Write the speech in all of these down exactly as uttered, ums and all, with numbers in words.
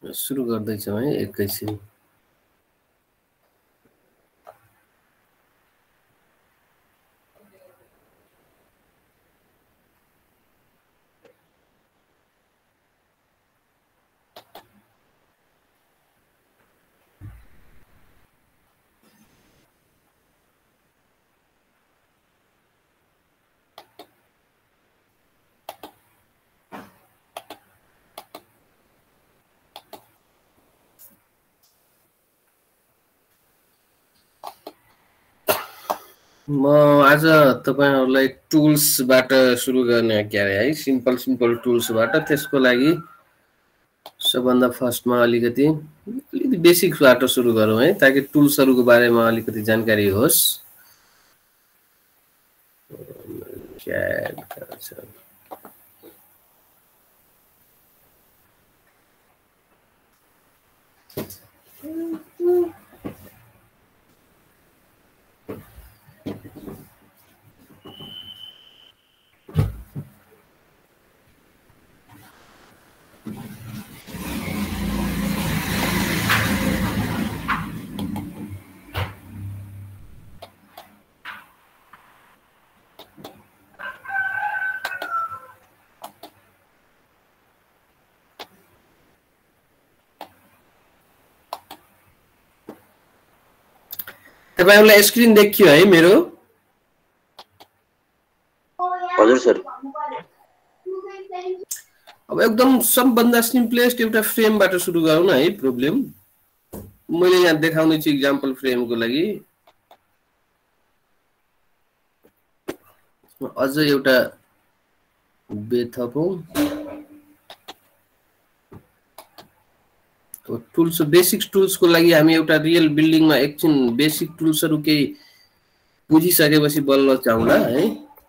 सुरु गर्दैछौँ है एकैछिन। म आज तपाईहरुलाई टुल्सबाट सुरु गर्ने क्या रे है, सिम्पल सिम्पल टुल्सबाट। त्यसको लागि सबभन्दा फर्स्टमा अलिकति अलिकति बेसिक्सबाट सुरु गरौँ है, ताकि टुल्सहरुको बारेमा अलिकति जानकारी होस्। क्याड छ तपाईहरुलाई स्क्रिन देखियो है मेरो? हजुर सर। अब एकदम सबभन्दा सिम्पलेस्ट एउटा फ्रेमबाट सुरु गरौँ न है। प्रब्लम मैले यहाँ देखाउने छु एक्जाम्पल फ्रेमको लागि। अझ एउटा बे थपौं। तो टुल्स बेसिक टुल्सको लागि हामी एउटा रियल बिल्डिङमा एकछिन बेसिक टुल्सहरु केही बुझिसकेपछि बल्ल चाहौँला है।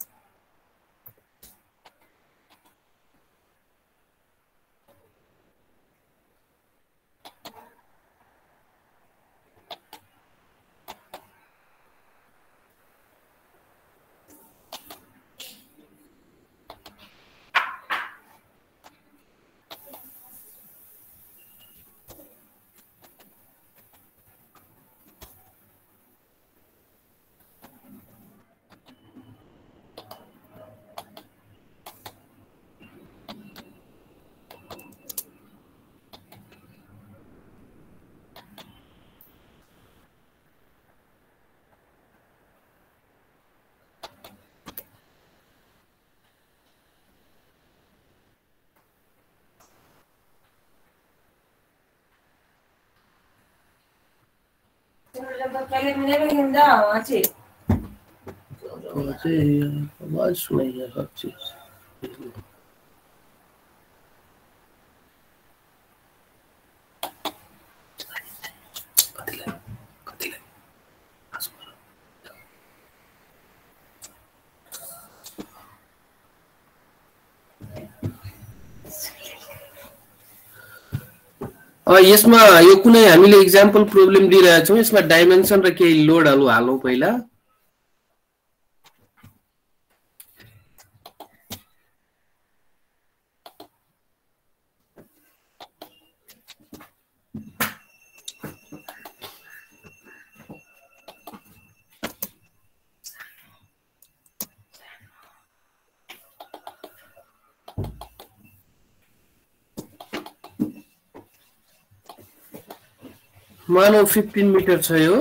आवाज सुनाई है हर चीज। यसमा यो कुनै हामीले एक्जाम्पल प्रब्लम दिइरहेका छौं, यसमा डाइमेन्सन र केही लोडहरु हालौं पहिला। मानौ फिफ्टीन मिटर छ यो।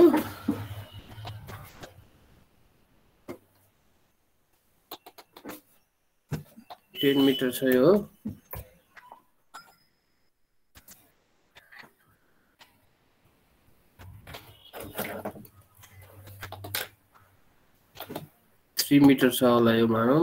टेन मिटर छ यो। थ्री मिटर छ होला यो मानौ।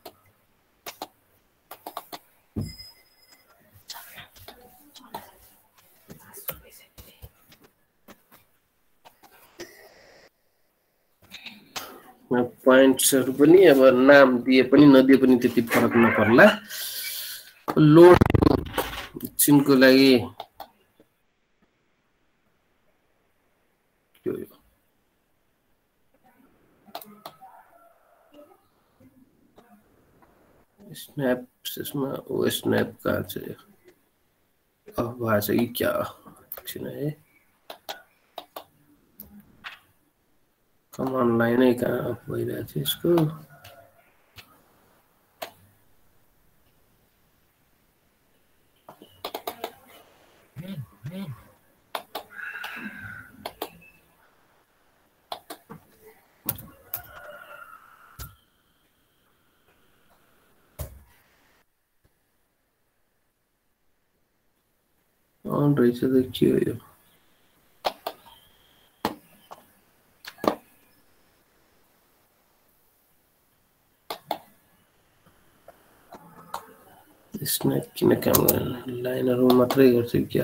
पॉइंट्सहरु पनि अब नाम दिए पनि नदिए पनि त्यति फरक नपर्ला। लोड चिनको लागि स्न्याप यसमा ओ स्न्याप कहाँ छ? भएछ कि क्या एकछिन है कमान्ड लाइनै कहाँ भइरहेछ यसको अन रहेछ त के हो यो स्न्याप किन काम गरेन लाइनहरु मात्रै गर्छ क्या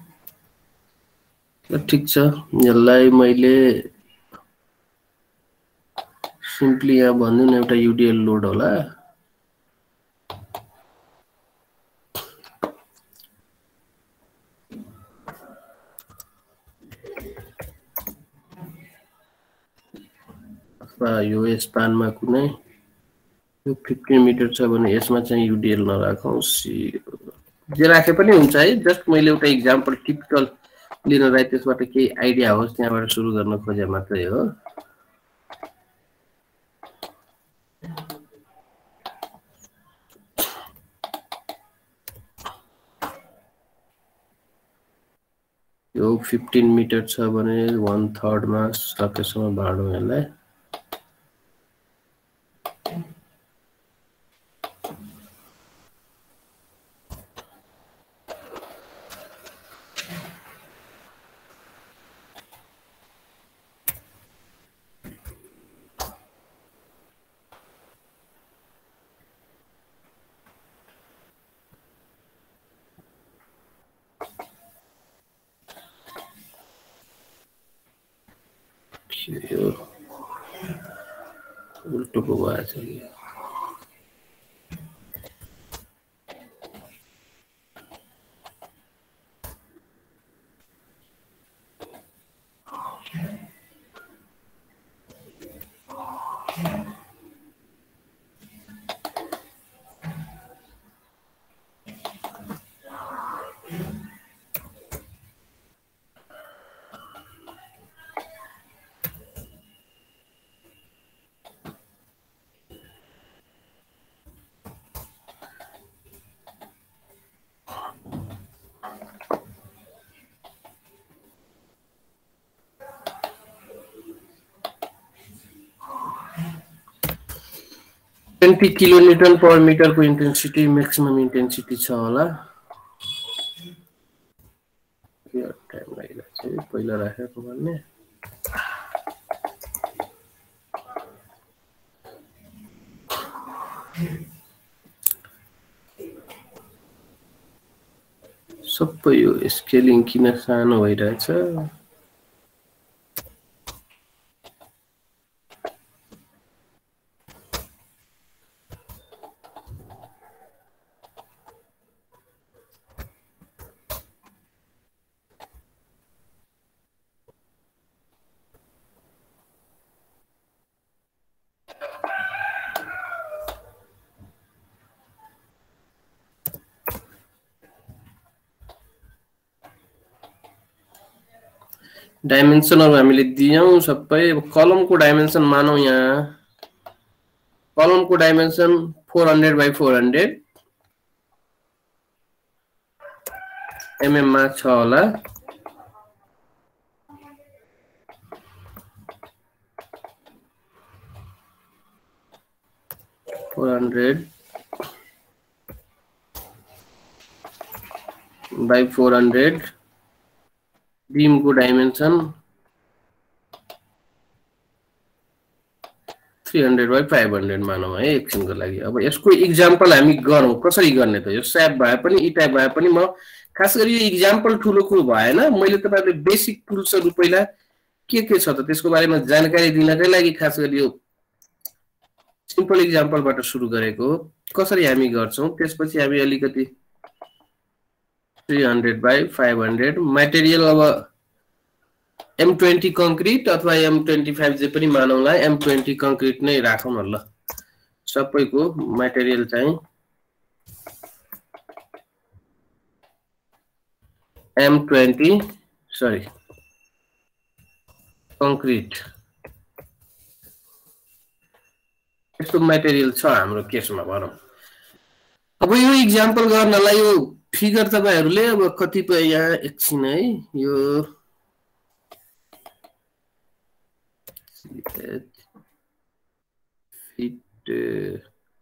ठीक छ यसलाई मैले सिम्पली यहाँ भन्नु न एउटा युडीएल लोड होला अथवा यो स्पानमा कुनै यो पन्ध्र मिटर छ भने यसमा चाहिँ युडीएल नराखौं सी जे राखे पनि हुन्छ है जस्ट मैले एउटा एक्जाम्पल टिपिकल लिनलाई त्यसबाट केही आइडिया होस् त्यहाँबाट सुरु गर्न खोजे मात्रै हो यो पन्ध्र मिटर छ भने एक थर्ड मा सकेसम्म बाँडौं यसलाई यो उल्टो को भएछ कि बीस किलोन्यूटन पर मिटर को इंटेंसिटी मैक्सिमम इंटेंसिटी छ होला यो टाइम लागिरहेछ है पहिला राखेको भन्ने सबै यो स्केलिङ किन सानो भइरहेछ डाइमेन्सन हामीले दियौं सबै कलम को डाइमेन्सन मानौ यहाँ कलम को डाइमेन्सन चार सय बाइ चार सय एमएम मा छ होला चार सय बाइ चार सय बीम को डाइमेन्सन तीन सय बाइ पाँच सय मानौ है एकछिनको लागि अब यसको एक्जाम्पल हामी गरौँ कसरी गर्ने त यो स्याप भए पनि ई टाइप भए पनि म खास गरी यो एक्जाम्पल ठुलो कुरो भएन मैले तपाईहरुले बेसिक टुल्सहरु पहिला के के छ त त्यसको बारेमा जानकारी दिनकै लागि खास गरी यो सिम्पल एक्जाम्पलबाट सुरु गरेको कसरी हामी गर्छौं त्यसपछि हामी अलिकति तीन सय बाइ पाँच सय मटेरियल अब एम बीस कंक्रीट अथवा एम पच्चीस जे पनि मानौला एम बीस कंक्रीट नै राखौं न ल सबैको मटेरियल चाहिँ एम ट्वेन्टी सरी कङ्क्रिट यस्तो मटेरियल छ हाम्रो केसमा भनौँ। अब यो इक्जाम्पल गर्नलाई यो फिगर तपाईहरुले अब कतिपय यहाँ एकछिन है यो फिट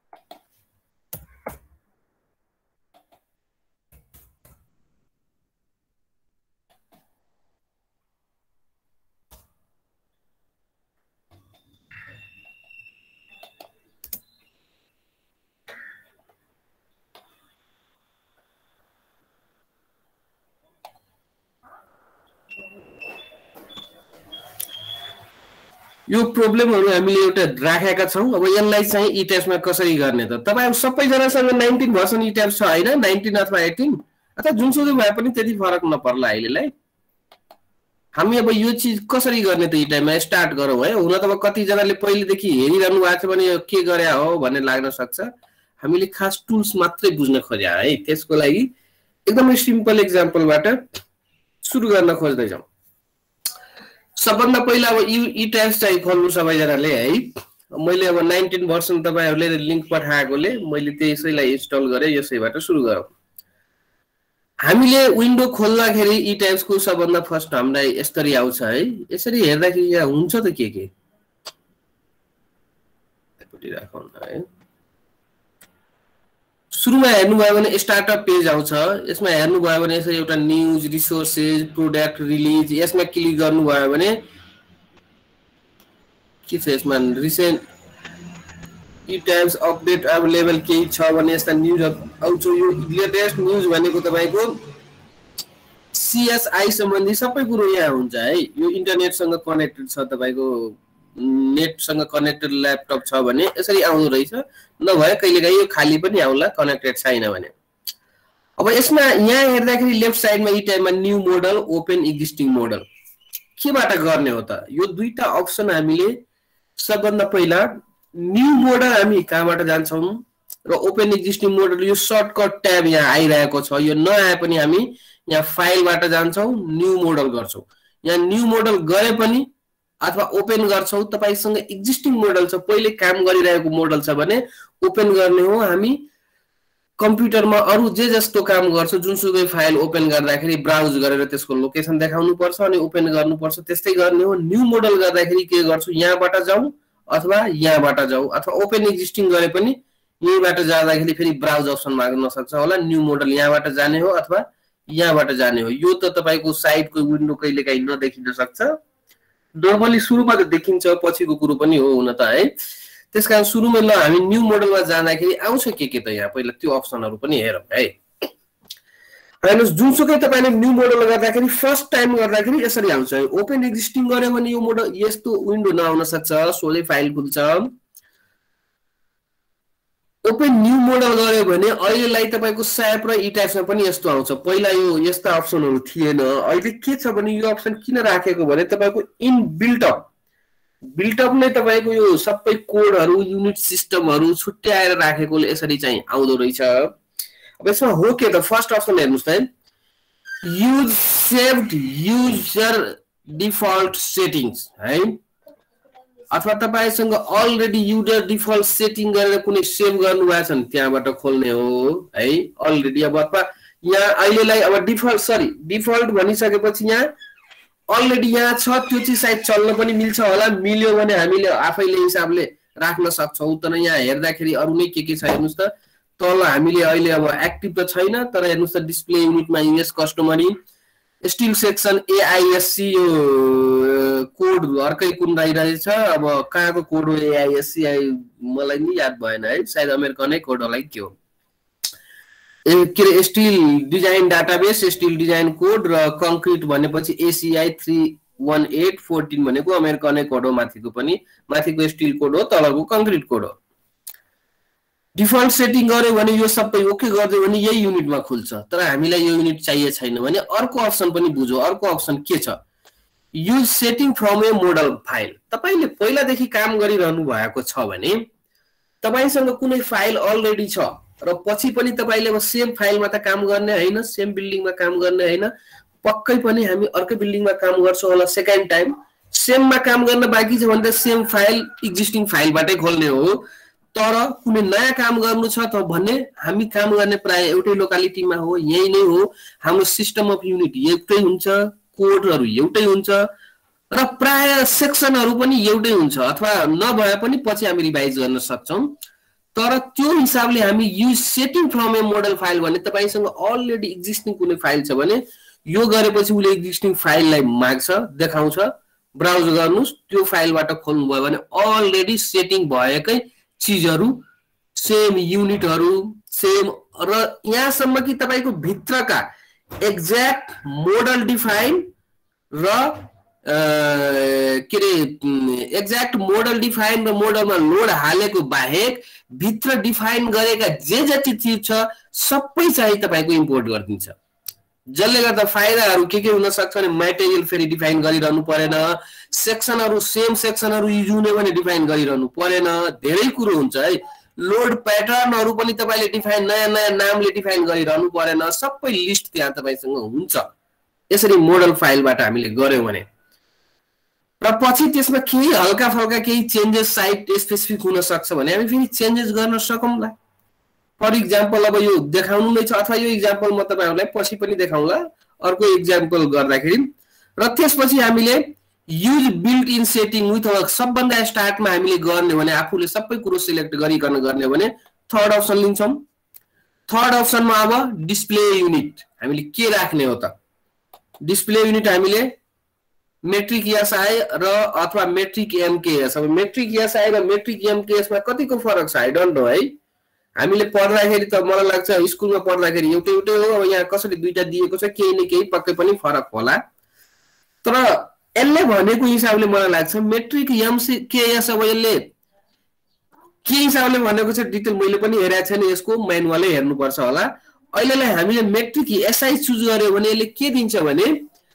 यो प्रब्लमहरु हामीले एउटा राखेका छौं। अब यसलाई चाहिँ ई टेस्टमा कसरी गर्ने त तपाईहरु सबैजनासँग नाइन्टीन भर्सन ई टेस्ट छ हैन, नाइन्टीन अथवा एटीन अथवा जुनसुकै भए पनि त्यति फरक नपर्ला अहिलेलाई। हामी अब यो चीज कसरी गर्ने त ई टाइममा स्टार्ट गरौँ है। हुन त अब कति जनाले पहिलेदेखि हेरिरहनु भएको छ भने यो के गरे हो भन्ने लाग्न सक्छ। हामीले खास टुल्स मात्रै बुझ्न खोज्या है। त्यसको लागि एकदमै सिम्पल एक्जाम्पलबाट सुरु गर्न खोज्दै छौं। सबभन्दा पहिला अब ई टेस्ट चाहिँ खोल्नु सबैजनाले है। मैले अब नाइन्टीन भर्सन तपाईहरुले लिंक पठाएकोले मैले त्यसैलाई इन्स्टल गरे। यसैबाट सुरु गरौँ। हामीले विन्डो खोल्दाखेरि ई टेस्टको सबभन्दा फर्स्ट हामीलाई यसरी आउँछ है। यसरी हेर्दाखेरि यहाँ हुन्छ त के के यतापटि राखौँ है। सुरुमा हेर्नुभयो भने स्टार्टअप पेज आउँछ। यसमा हेर्नुभयो भने यसरी एउटा न्यूज रिसोर्सेस प्रोडक्ट रिलिज यसमा क्लिक गर्नुभयो भने के छ यसमा recent ETABS update available केही छ भने यस्ता न्यूज आउँछ। यो लेटेस्ट न्यूज भनेको तपाईको सीएसआई सम्बन्धी सबै कुरो यहाँ हुन्छ है। यो इन्टरनेटसँग कनेक्टेड छ तपाईको नेटसँग कनेक्टेड ल्यापटप छ भने यसरी आउँदो रहेछ। नभए कहिलेकाहीँ यो खाली पनि आउला कनेक्टेड छैन भने। अब यसमा यहाँ हेर्दाखेरि लेफ्ट साइडमा ई टाइममा new model open existing model केबाट गर्ने हो त? यो दुईटा अप्सन हामीले सबभन्दा पहिला न्यू मोडल हामी कहाँबाट जान्छौं र ओपन एक्जिस्टिङ मोडल यो सर्टकट ट्याब यहाँ आइरहेको छ। यो नआए पनि हामी यहाँ फाइलबाट जान्छौं न्यू मोडल गर्छौं। यहाँ न्यू मोडल गरे पनि अथवा ओपन गर्छौं तपाईसँग एक्जिस्टिङ मोडल छ पहिले काम गरिरहेको मोडल छ भने ओपन गर्ने हो। हामी कम्प्युटरमा अरु जे जस्तो काम गर्छौं जुनसुकै फाइल ओपन गर्दाखेरि ब्राउज गरेर त्यसको लोकेसन देखाउनु पर्छ अनि ओपन गर्नु पर्छ त्यस्तै गर्ने हो। न्यू मोडल गर्दाखेरि के गर्छु यहाँबाट जाऊ अथवा यहाँबाट जाऊ अथवा ओपन एक्जिस्टिङ गरे पनि यहीबाट जाँदाखेरि फेरि ब्राउज अप्सन माग्न सक्छ होला। न्यू मोडल यहाँबाट जाने हो अथवा यहाँबाट जाने हो। यो त तपाईको साइडको विन्डो कहिलेकाहीँ नदेखिन सक्छ। नर्मली सुरुमा त देखिन्छ पछिको कुरो पनि हो हुन त है। त्यसकारण सुरुमा ल हामी न्यू मोडलमा जाँदाखेरि आउँछ के के त यहाँ पहिला त्यो अप्सनहरु पनि हेरौँ है। हेर्नुस् जुनसुकै तपाईले न्यू मोडल गर्दाखेरि फर्स्ट टाइम गर्दाखेरि यसरी आउँछ। ओपन एक्जिस्टिङ गर्यो भने यो मोडल यस्तो विन्डो नआउन सक्छ सोझै फाइल खुल्छ। ओपन न्यू मोडल गर्यो भने अहिलेलाई तपाईको स्याप र ई टाइप्समा पनि यस्तो आउँछ। पहिला यो यस्ता अप्सनहरु थिएन। अहिले के छ भने यो अप्सन किन राखेको भने तपाईको in built up built up नै तपाईको यो सबै कोडहरु युनिट सिस्टमहरु छुट्याएर राखेकोले यसरी चाहिँ आउँदो रहेछ। अब यसमा हो के त फर्स्ट अप्सन हेर्नुस् त use saved user default settings है अथवा तपाईसँग अलरेडी युजर डिफल्ट सेटिङ गरेर कुनै सेभ गर्नु भएको छ नि त्यहाँबाट खोल्ने हो है। अलरेडी अब अथवा यहाँ अहिलेलाई अब डिफल्ट सरी डिफल्ट भनिसकेपछि यहाँ अलरेडी यहाँ छ त्यो चाहिँ सायद चल्न पनि मिल्छ होला। मिल्यो भने हामीले आफैले हिसाबले राख्न सक्छौं। तर यहाँ हेर्दाखेरि अरु नै के के छ हेर्नुस् त तल हामीले अहिले अब एक्टिभ त छैन तर हेर्नुस् त डिस्प्ले युनिटमा US customary steel section AISC यो कोड अर्कै कुन रहेछ। अब कहाँको कोड हो एआईएससी मलाई नि याद भएन है। सायद अमेरिकनै कोड होला के हो के steel design database steel design code र कङ्क्रिट भनेपछि ACI three one eight fourteen भनेको अमेरिकनै कोड हो। माथिको पनि माथिको स्टिल कोड हो तलको कङ्क्रिट कोड हो। डिफल्ट सेटिङ गर्यो भने यो सबै ओके गर्दियो भने यही युनिटमा खुल्छ। तर हामीलाई यो युनिट चाहिए छैन भने अर्को अप्सन पनि बुझ्यो। अर्को अप्सन के छ use setting from a model file. तपाईले पहिलादेखि काम गरिरहनु भएको छ भने तपाईसँग कुनै फाइल अलरेडी छ र पछि पनि तपाईले अब सेम फाइलमा त काम गर्ने हैन सेम बिल्डिङमा काम गर्ने हैन पक्कै पनि हामी अर्कै बिल्डिङमा काम गर्छौँ होला सेकेन्ड टाइम, सेममा काम गर्न बाँकी छ भने त सेम फाइल एक्जिस्टिङ फाइलबाटै खोल्ने हो। तर कुनै नयाँ काम गर्नु छ त भन्ने हामी काम गर्ने प्राय एउटै लोकालिटीमा हो, यही नै हो, हाम्रो सिस्टम अफ युनिट एउटै हुन्छ, कोडहरू एउटै हुन्छ र प्राय सेक्सनहरू पनि एउटै हुन्छ, अथवा नभए पनि पछि हामी रिभाइज गर्न सक्छौँ। तर त्यो हिसाबले हामी use setting from a model file भने तपाईसँग अलरेडी एक्जिस्टिङ कुनै फाइल छ भने यो गरेपछि उसले एक्जिस्टिङ फाइललाई माग्छ, देखाउँछ, ब्राउज गर्नुस्, त्यो फाइलबाट खोल्नु भयो भने अलरेडी सेटिङ भएकै चीजहरू, सेम युनिटहरू सेम, र यहाँसम्म कि तपाईको भित्रका एक्ज्याक्ट मोडल डिफाइन र के रे एक्ज्याक्ट मोडल डिफाइन र मोडलमा लोड हालेको बाहेक भित्र डिफाइन गरेका जे जति चिज छ सबै चाहिँ तपाईको इम्पोर्ट गरिदिन्छ। जसले गर्दा फाइदाहरू के के हुन सक्छ भने मटेरियल फेरि डिफाइन गरिरहनु परेन, सेक्सनहरू सेम सेक्सनहरू युज हुने भने डिफाइन गरिरहनु परेन, धेरै कुरो हुन्छ है। लोड प्याटर्नहरू पनि तपाईले डिफाइन नयाँ नयाँ नामले डिफाइन गरिरहनु परेन, सबै लिस्ट त्यहाँ तपाईसँग हुन्छ यसरी मोडल फाइलबाट हामीले गर्यौं भने। र पछि त्यसमा केही हल्का फल्का केही चेन्जेस साइट स्पेसिफिक हुन सक्छ भने हामी फेरि चेन्जेस गर्न सकौँला। फर इक्जाम्पल अब यो देखाउनु नै छ, अथवा यो इक्जाम्पल म तपाईहरुलाई पछि पनि देखाउँला अर्को इक्जाम्पल गर्दाखेरि। र त्यसपछि हामीले use built in setting with सबभन्दा स्टार्टमा हामीले गर्ने भने आफूले सबै कुरो सिलेक्ट गरिकन गर्ने भने थर्ड अप्सन लिन्छौं। थर्ड अप्सनमा अब डिस्प्ले युनिट हामीले के राख्ने हो त? डिस्प्ले युनिट हामीले मेट्रिक एसआई र अथवा मेट्रिक एमकेएस। अब मेट्रिक एसआई र मेट्रिक एमकेएस मा कतिको फरक छ आई डोन्ट नो है। हामीले पढ्दाखेरि त मलाई लाग्छ स्कुलमा पढ्दाखेरि एउटै एउटै हो, अब यहाँ कसरी दुईटा दिएको छ केही न केही पक्कै पनि फरक होला। तर यसले भनेको हिसाबले मलाई लाग्छ मेट्रिक एमकेएस अब यसले के हिसाबले भनेको छ डिटेल मैले पनि हेरेको छैन, यसको म्यानुअलै हेर्नुपर्छ होला। अहिलेलाई हामीले मेट्रिक एसआई चुज गर्यो भने यसले के दिन्छ भने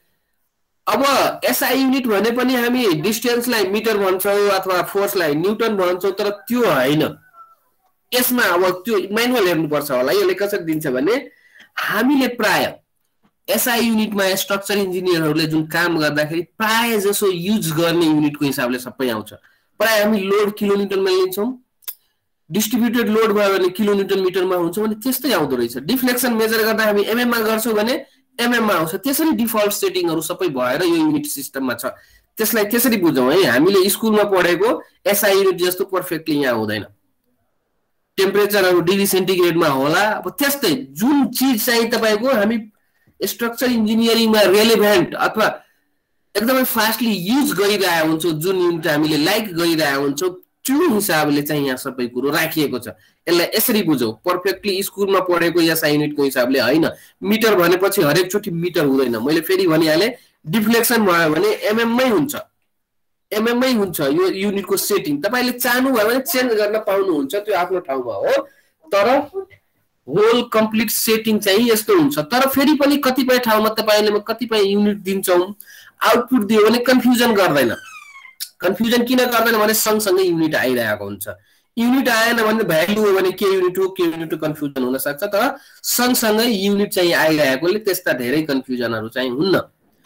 अब एसआई युनिट भने पनि हामी डिस्टेन्सलाई मिटर भन्छौं अथवा फोर्सलाई न्यूटन भन्छौं, तर त्यो हैन। यसमा अब त्यो म्यानुअल हेर्नुपर्छ होला। यसले कसरी दिन्छ भने हामीले प्राय एसआई युनिटमा स्ट्रक्चर इन्जिनियरहरूले जुन काम गर्दाखेरि प्राय जसो युज गर्ने युनिटको हिसाबले सबै आउँछ। प्राय हामी लोड किलोन्युटनमा लिन्छौं, डिस्ट्रिब्युटेड लोड भयो भने किलोन्युटन मिटरमा हुन्छ भने त्यस्तै आउँदो रहेछ। डिफ्लेक्सन मेजर गर्दा हामी एमएम मा गर्छौं भने एमएम मा आउँछ। त्यसरी डिफल्ट सेटिङहरु सबै भएर यो युनिट सिस्टममा छ। त्यसलाई त्यसरी बुझौं है। हामीले स्कुलमा पढेको एसआई युनिट जस्तो पर्फेक्टली यहाँ हुँदैन। टेम्परेचरहरु डिग्री सेन्टिग्रेडमा होला। अब त्यस्तै जुन चीज चाहिँ तपाईको हामी स्ट्रक्चर इन्जिनियरिङमा रेलेभेन्ट अथवा एकदमै फास्टली युज गरिरहेका हुन्छौं, जुन युनिट हामीले लाइक गरिरहेका हुन्छौं, त्यो हिसाबले चाहिँ यहाँ सबै कुरो राखिएको छ। यसलाई यसरी बुझौं, पर्फेक्टली स्कुलमा पढेको एसआई युनिटको हिसाबले हैन। मिटर भनेपछि हरेक चोटी मिटर हुँदैन। मैले फेरि भनिहाले डिफ्लेक्सन भयो भने एमएम मै हुन्छ, एमएम मै हुन्छ यो युनिटको सेटिङ। तपाईले चाहनु भयो भने चेन्ज गर्न पाउनुहुन्छ, त्यो आफ्नो ठाउँमा हो। तर होल कम्प्लिट सेटिङ चाहिँ यस्तो हुन्छ। तर फेरि पनि कतिपय ठाउँमा तपाईले म कतिपय युनिट दिन्छौं, आउटपुट दियो भने कन्फ्युजन गर्दैन। कन्फ्युजन किन गर्दैन भने सँगसँगै युनिट आइरहेको हुन्छ। युनिट आएन भने भ्यालु हो भने के युनिट हो के युनिट हो कन्फ्युजन हुन सक्छ। तर सँगसँगै युनिट चाहिँ आइरहेकोले त्यस्ता धेरै कन्फ्युजनहरु चाहिँ हुन्न।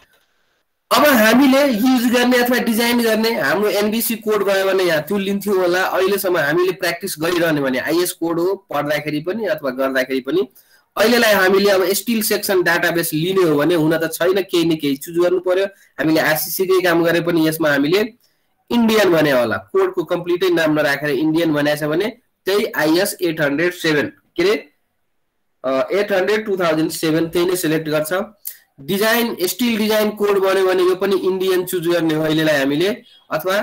अब हामीले युज गर्ने अथवा डिजाइन गर्ने हाम्रो एनबीसी कोड भयो भने यहाँ त्यो लिन्थ्यो होला। अहिलेसम्म हामीले प्र्याक्टिस गरिरहने भने आईएस कोड हो, पढ्दाखेरि पनि अथवा गर्दाखेरि पनि। अहिलेलाई हामीले अब स्टिल सेक्सन डाटाबेस लिने हो भने हुन त छैन, केही न केही चुज गर्नु पर्यो। हामीले आरसीसी कै काम गरे पनि यसमा हामीले इन्डियन भने होला, कोडको कम्प्लिटै नाम नराखेर इन्डियन भनेछ भने त्यही आईएस एट हन्ड्रेड सेभेन के रे eight hundred two thousand seven त्यही नै सिलेक्ट गर्छ। डिजाइन स्टिल डिजाइन कोड भन्यो भने यो पनि इन्डियन चुज गर्ने हो अहिलेलाई हामीले। अथवा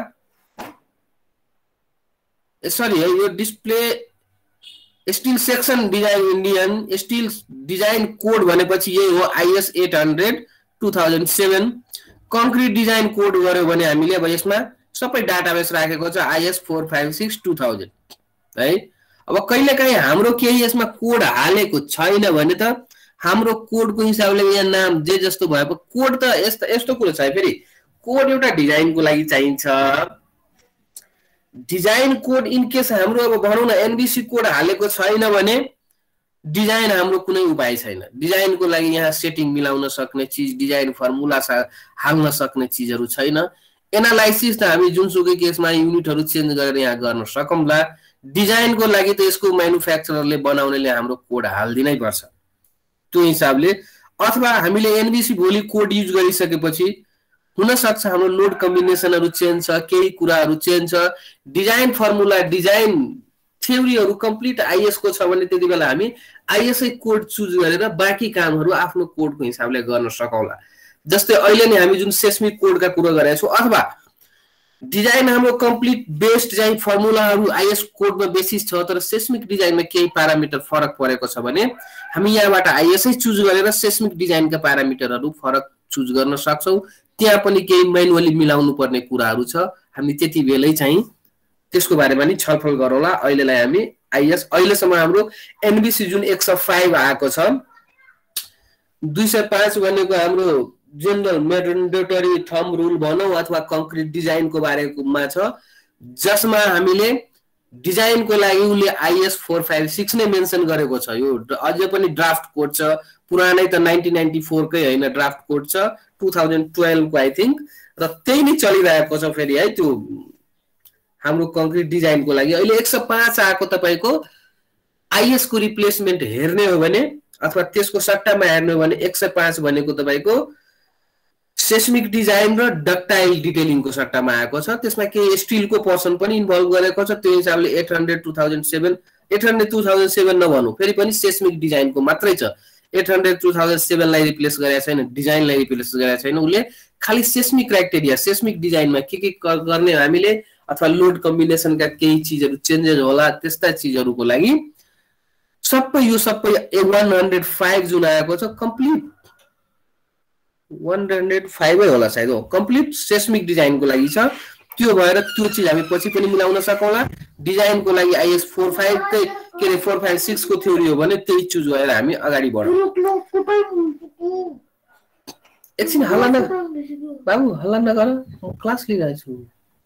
सरी है यो display steel section design Indian, steel design code भनेपछि यही हो IS eight hundred two thousand seven. Concrete design code गर्यो भने हामीले अब यसमा सबै डाटाबेस राखेको छ IS four five six two thousand है। अब कहिलेकाहीँ हाम्रो केही यसमा कोड हालेको छैन भने त हाम्रो कोडको हिसाबले यहाँ नाम जे जस्तो भए पनि कोड त यस्तो यस्तो कुरा छ फेरि कोड एउटा डिजाइनको लागि चाहिन्छ। डिजाइन कोड इन केस हाम्रो अब भनौं न एनबीसी कोड हालेको छैन भने डिजाइन हाम्रो कुनै उपाय छैन। डिजाइनको लागि यहाँ सेटिङ मिलाउन सक्ने चीज, डिजाइन फर्मुला हाल्न सक्ने चीजहरु छैन। एनालाइसिस त हामी जुनसुकै केसमा युनिटहरु चेन्ज गरेर यहाँ गर्न सकौँला। डिजाइनको लागि त यसको म्यानुफ्याक्चररले बनाउनेले हाम्रो कोड हाल्दिनै पर्छ। त्यो हिसाबले अथवा हामीले एनबीसी भोलि कोड युज गरिसकेपछि हुन सक्छ हाम्रो लोड कम्बिनेसनहरु चेन्ज छ, केही कुराहरु चेन्ज छ, डिजाइन फर्मुला डिजाइन थ्योरीहरु कम्प्लिट आईएस को छ भने त्यतिबेला हामी आईएस कोड चुज गरेर बाँकी कामहरु आफ्नो कोडको हिसाबले गर्न सकौँला। जस्तै अहिले नै हामी जुन सेस्मिक कोडका कुरा गरेका छौं अथवा डिजाइन हाम्रो कम्प्लिट बेस्ड चाहिँ फर्मुलाहरु आईएस कोडमा बेसिस छ तर सेस्मिक डिजाइनमा केही प्यारामिटर फरक परेको छ भने हामी यहाँबाट आईएस चुज गरेर सेस्मिक डिजाइनका प्यारामिटरहरु फरक चुज गर्न सक्छौं। त्यहाँ पनि केही म्यानुअली मिलाउनु पर्ने कुराहरु छ, हामी त्यतिबेलै चाहिँ त्यसको बारेमा नि छलफल गरौँला। अहिलेलाई हामी आईएस अहिलेसम्म हाम्रो एनबीसी जुन एक सय पाँच आएको छ, दुई सय पाँच भनेको हाम्रो जनरल म्यान्डेटरी थम्ब रुल भनौं अथवा कंक्रीट डिजाइनको बारेमा छ, जसमा हामीले डिजाइनको लागि उले आईएस चार पाँच छ नै मेन्सन गरेको छ। यो अझै पनि ड्राफ्ट कोड छ, पुरानै त नाइन्टीन नाइन्टी फोर कै हैन, ड्राफ्ट कोड छ टु थाउजन्ड ट्वेल्भ को आई थिंक, र त्यही नै चलिरहेको छ फेरि है। त्यो हाम्रो कंक्रीट डिजाइनको लागि अहिले एक सय पाँच आएको तपाईको आईएस को रिप्लेसमेन्ट हेर्ने हो भने अथवा त्यसको सट्टामा हेर्ने हो भने एक सय पाँच भनेको तपाईको सेस्मिक डिजाइन र डक्टाइल डिटेलिङको सट्टामा आएको छ। त्यसमा के स्टिलको पर्सन पनि इन्भल्भ गरेको छ। त्यो हिसाबले आठ सय दुई हजार सात आठ सय दुई हजार सात नभनु, फेरि पनि सेस्मिक डिजाइनको मात्रै छ। आठ सय दुई हजार सात लाई रिप्लेस गरेको छैन, डिजाइनलाई रिप्लेस गरेको छैन। उले खाली सेस्मिक क्राइटेरिया सेस्मिक डिजाइनमा के के गर्ने हामीले अथवा लोड कम्बिनेसनका केही चीजहरु चेन्जेस होला त्यस्ता चीजहरुको लागि सबै यो सबै एक सय पाँच जुन आएको छ कम्प्लिट एक सय पाँच होला सायद हो, कम्प्लिट सेस्मिक डिजाइनको लागि छ। त्यो भएर त्यो चीज हामी पछि पनि मिलाउन सकौँला। डिजाइनको लागि आईएस चार पाँच कै के रे चार पाँच छ को थ्योरी हो भने त्यही चुज गरेर हामी अगाडि बढौँ। एकछिन हल्ला न बाबु, हल्ला नगर, म क्लास लिइरहेको छु।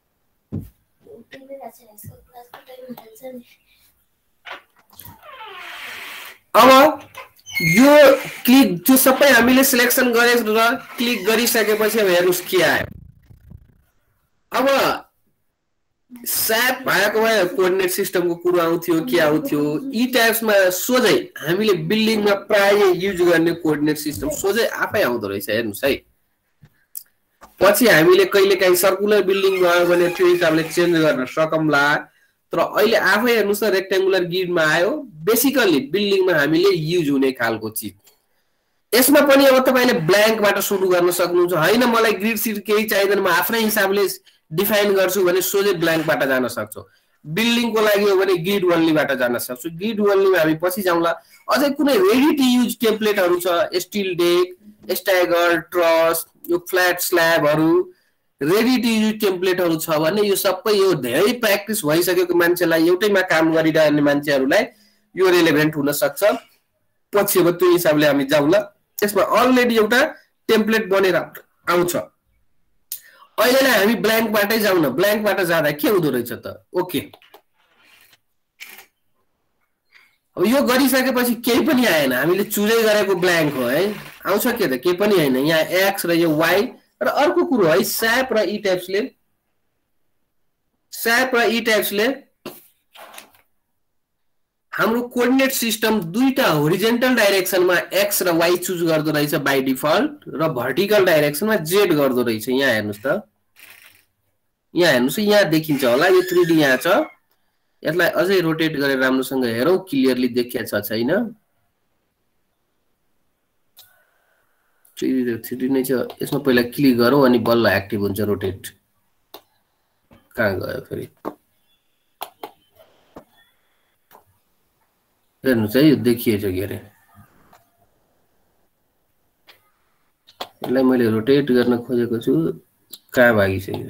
अब यो क्लिक जो सबै हामीले सिलेक्सन गरे र क्लिक गरिसकेपछि अब हेर्नुस् के आयो। अब स्याप भएको भए कोअर्डिनेट सिस्टमको कुरा आउँथ्यो, के आउँथ्यो। ई टाइप्समा सोझै हामीले बिल्डिङमा प्राय युज गर्ने कोअर्डिनेट सिस्टम सोझै आफै आउँदो रहेछ। हेर्नुस् है, पछि हामीले कहिलेकाहीँ सर्कुलर बिल्डिङ भयो भने त्यो हिसाबले चेन्ज गर्न सकौँला। तर अहिले आफै हेर्नुस् न रेक्टेंगुलर ग्रिडमा आयो, बेसिकली बिल्डिङमा हामीले युज हुने खालको चीज। यसमा पनि अब तपाईले ब्ल्याङ्कबाट सुरु गर्न सक्नुहुन्छ। हैन मलाई ग्रिड सिट केही चाहिदैन, म आफ्नै हिसाबले डिफाइन गर्छु भने सोझै ब्ल्याङ्कबाट जान सक्छौ। बिल्डिङको लागि हो भने ग्रिड ओन्लीबाट जान सक्छु। ग्रिड ओन्लीमा हामी पछि जाउँला। अझै कुनै रेडी टु युज टेम्प्लेटहरु छ, स्टिल डेक, स्ट्यागर, ट्रस, यो फ्ल्याट स्ल्याबहरु रेडी टु युज टेम्प्लेटहरु छ भने यो सबै यो धेरै प्र्याक्टिस भइसकेको मान्छेलाई एउटैमा काम गरिरहने मान्छेहरुलाई यो रिलेभेन्ट हुन सक्छ। पछि अब त्यो हिसाबले हामी जाउँला। त्यसमा अलरेडी एउटा टेम्प्लेट बनेर आउँछ। अहिलेलाई हामी ब्ल्याङ्कबाटै जाउँ न। ब्ल्याङ्कबाट जाँदा के हुँदो रहेछ त? ओके, अब यो गरिसकेपछि केही पनि आएन, हामीले चुजै गरेको ब्ल्याङ्क हो है। आउँछ के त? केही पनि हैन। यहाँ एक्स र यो वाई र अर्को कुरो है स्याप र ई टाइप्सले स्याप र ई टाइप्सले हाम्रो कोअर्डिनेट सिस्टम दुईटा होरिजेन्टल डाइरेक्सनमा एक्स र वाई चुज गर्दो रहेछ बाइ डिफल्ट र भर्टिकल डाइरेक्सनमा जेड गर्दो रहेछ। यहाँ हेर्नुस् त, यहाँ हेर्नुस्, यहाँ देखिन्छ होला यो थ्री डी यहाँ छ। यसलाई अझै रोटेट गरेर राम्रोसँग हेरौँ क्लियरली देखिया छ छैन। थ्री डी नै छ। यसमा पहिला क्लिक गरौँ अनि बल्ल एक्टिभ हुन्छ रोटेट। कहाँ गयो फेरि? हेर्नुस् है, यो देखिएछ के अरे। यसलाई मैले रोटेट गर्न खोजेको छु, कहाँ भागिसक्यो?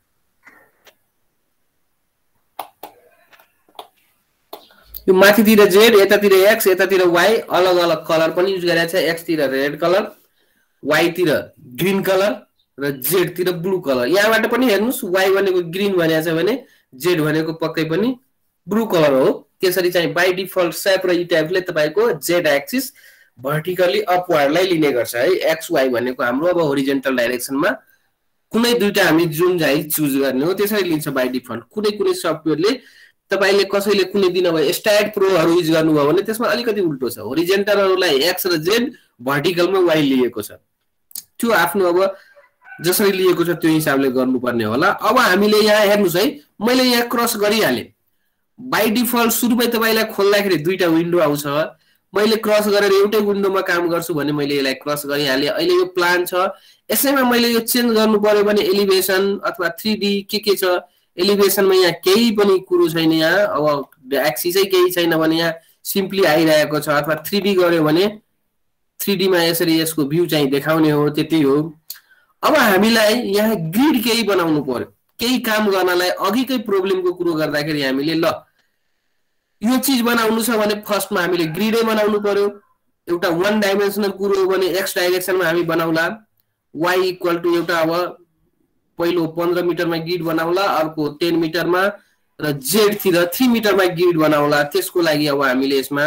यो माथितिर जेड, यतातिर एक्स, यतातिर वाई, अलग अलग कलर पनि युज गरेको छ। एक्स तिर रेड कलर, वाई तिर ग्रीन कलर र जेड तिर ब्लू कलर। यहाँबाट पनि हेर्नुस् वाई भनेको ग्रीन भनेको छ भने जेड भनेको पक्कै पनि ब्लू कलर हो। त्यसरी चाहिँ बाइ डिफल्ट स्याप र इट्याब्सले तपाईको जेड एक्सिस भर्टिकली अपवार्डलाई लिने गर्छ है। एक्स वाई भनेको हाम्रो अब होरिजेन्टल डाइरेक्सनमा कुनै दुईटा हामी जुन चाहिँ चुज गर्ने हो त्यसरी लिन्छ बाइ डिफल्ट। कुनै कुनै सफ्टवेयरले तपाईले कसैले कुनै दिन अब स्ट्याट प्रोहरु युज गर्नुभयो भने त्यसमा अलिकति उल्टो छ, होरिजेन्टलहरुलाई एक्स र जेड भर्टिकलमा वाई लिएको छ। त्यो आफ्नो अब जसरी लिएको छ त्यो हिसाबले गर्नुपर्ने होला। अब हामीले यहाँ हेर्नुस् है, मैले यहाँ क्रस गरिहाले बाइ डिफल्ट सुरुमै तपाईलाई खोल्दाखेरि दुईटा विन्डो आउँछ। मैले क्रस गरेर एउटै विन्डोमा काम गर्छु भने मैले यसलाई क्रस गरिहाले। अहिले यो प्लान छ, यसैमा मैले यो चेन्ज गर्नु पर्यो भने एलिभेसन अथवा थ्री डी के के छ। एलिभेसनमा यहाँ केही पनि कुरो छैन, यहाँ अब एक्सिसै केही छैन भने यहाँ सिम्पली आइरहेको छ, अथवा थ्री डी गर्यो भने थ्री डी मा यसरी यसको भ्यू चाहिँ देखाउने हो, त्यति हो। अब हामीलाई यहाँ ग्रिड केही बनाउनु पर्यो, केही काम गर्नलाई अघिकै प्रब्लमको कुरो गर्दाखेरि हामीले ल यो चीज बनाउनु छ भने फर्स्टमा हामीले ग्रिडै बनाउनु पर्यो। एउटा वन डाइमेन्सनल कुरो हो भने एक्स डाइरेक्सनमा हामी बनाउला, y इक्वल टु एउटा अब पहिलो पन्ध्र मिटरमा ग्रिड बनाउला, अर्को टेन मिटरमा र जेड तिर थ्री मिटरमा ग्रिड बनाउला। त्यसको लागि अब हामीले यसमा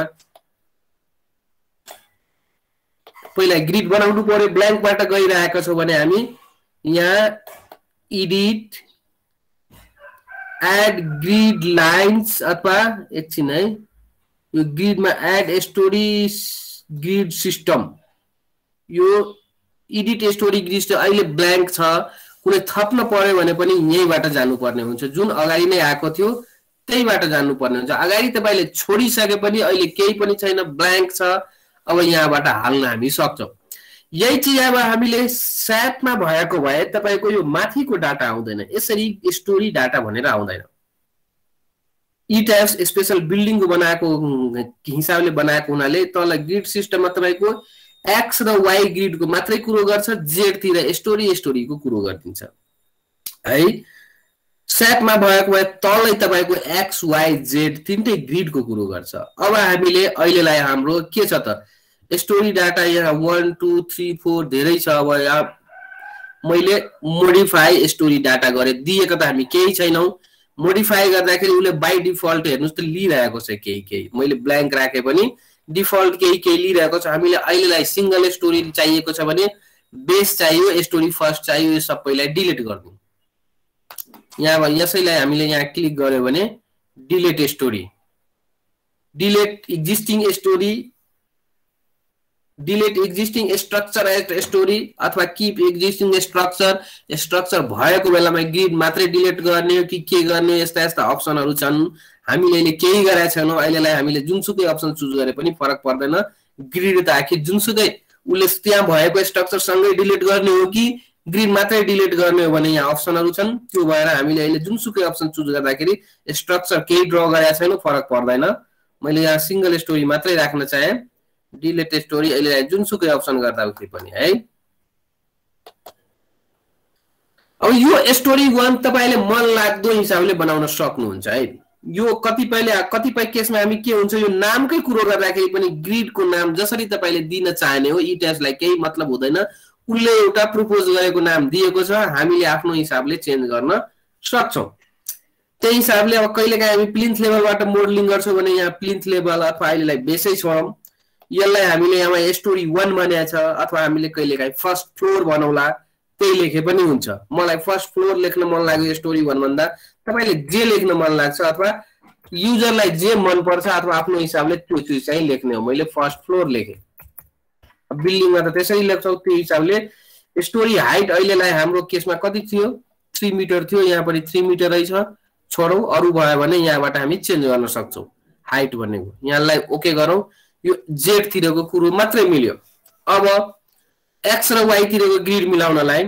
पहिला ग्रिड बनाउनु पर्यो। ब्ल्याङ्कबाट गइरहेको छ भने हामी यहाँ एडिट एड ग्रिड लाइन्स अथवा एकछिन है यो ग्रिडमा एड स्टोरी ग्रिड सिस्टम, यो एडिट स्टोरी ग्रिड सिस्टम अहिले ब्ल्याङ्क छ, कुनै थप्न पर्यो भने पनि यहीबाट जानुपर्ने हुन्छ। जुन अगाडि नै आएको थियो त्यहीबाट जानुपर्ने हुन्छ। अगाडि तपाईले छोडिसके पनि अहिले केही पनि छैन, ब्ल्याङ्क छ। अब यहाँबाट हाल्न हामी सक्छौं। यही चीज अब हामीले स्यापमा भएको भए तपाईको यो माथिको डाटा आउँदैन, यसरी स्टोरी डाटा भनेर आउँदैन। ई टाइप्स स्पेशल बिल्डिङ को बनाएको हिसाबले बनाएको हुनाले तल ग्रिड सिस्टममा तपाईको एक्स र वाई ग्रिड को मात्रै कुरो गर्छ, जेड तिर स्टोरी स्टोरी को कुरो गरिदिन्छ है। स्यापमा भएको भए तलै तपाईको एक्स वाई जेड तीनटै ग्रिड को कुरो गर्छ। अब हामीले अहिलेलाई हाम्रो के छ त स्टोरी डाटा यहाँ वन टू थ्री फोर धेरै छ। अब यहाँ मैले मोडिफाई स्टोरी डाटा गरे, दिएको त हामी केही छैनौं। मोडिफाई गर्दाखेरि उले बाइ डिफल्ट हेर्नुस् त लिइरहेको छ केही केही, मैले ब्ल्याङ्क राखे पनि डिफल्ट केही केही लिइरहेको छ। हामीले अहिलेलाई सिंगल स्टोरी चाहिएको छ भने बेस चाहियो, स्टोरी फर्स्ट चाहियो, यो सबैलाई डिलिट गर्दियौ। यहाँ यसैलाई हामीले यहाँ क्लिक गर्यो भने delete story, delete existing story, delete existing structure at story अथवा कीप एक्जिस्टिङ स्ट्रक्चर। स्ट्रक्चर भएको बेलामा ग्रिड मात्रै डिलिट गर्ने हो कि के गर्ने, यस्ता यस्ता अप्सनहरु छन्। हामीले अहिले केही गरेका छैनौं। अहिलेलाई हामीले जुनसुकै अप्सन चुज गरे पनि फरक पर्दैन। ग्रिड त आखिर जुनसुकै उले त्यहाँ भएको स्ट्रक्चर सँगै डिलिट गर्ने हो कि ग्रिड मात्रै डिलिट गर्ने हो भने यहाँ अप्सनहरु छन्। त्यो भएर हामीले अहिले जुनसुकै अप्सन चुज गर्दाखेरि स्ट्रक्चर केही ड्रा गरेका छैनौं, फरक पर्दैन। मैले यहाँ सिंगल स्टोरी मात्रै राख्न चाहे, डिलिट स्टोरी अहिले जुनसुकै अप्सन गर्दा उति पनि है। अब यो स्टोरी वन तपाईले मन लाग्दो हिसाबले बनाउन सक्नुहुन्छ है। यो कतिपयले कतिपय केसमा हामी के हुन्छ, यो नामकै कुरो गर्दाखेरि पनि ग्रिडको नाम जसरी तपाईले दिन चाहने हो ई टाइप्सलाई केही मतलब हुँदैन। उले एउटा प्रपोज गरेको नाम दिएको छ, हामीले आफ्नो हिसाबले चेन्ज गर्न सक्छौं। त्यही हिसाबले अब कहिलेकाहीँ हामी प्लिन्थ लेभलबाट मोडलिङ गर्छौं भने यहाँ प्लिन्थ लेभल अथवा अहिलेलाई बेसै छौं, यसलाई हामीले यहाँ स्टोरी वन बनाएको छ, अथवा हामीले कहिलेकाहीँ फर्स्ट फ्लोर बनाउला त्यही लेखे पनि हुन्छ। मलाई फर्स्ट फ्लोर लेख्न मन लाग्यो स्टोरी वन भन्दा, तपाईले जे लेख्न मन लाग्छ अथवा युजरलाई जे मन पर्छ अथवा आफ्नो हिसाबले त्यो चीज चाहिँ लेख्ने हो। मैले फर्स्ट फ्लोर लेखे, बिल्डिङमा त त्यसरी लेख्छौं त्यो हिसाबले। स्टोरी हाइट अहिलेलाई हाम्रो केसमा कति थियो, थ्री मिटर थियो, यहाँ पनि थ्री मिटर रहेछ। छोडौं, अरु भयो भने यहाँबाट हामी चेन्ज गर्न सक्छौं हाइट भनेको। यहाँलाई ओके गरौँ, यो जेड तिरको कुरो मात्रै मिल्यो। अब एक्स र वाई तिरको ग्रिड मिलाउनलाई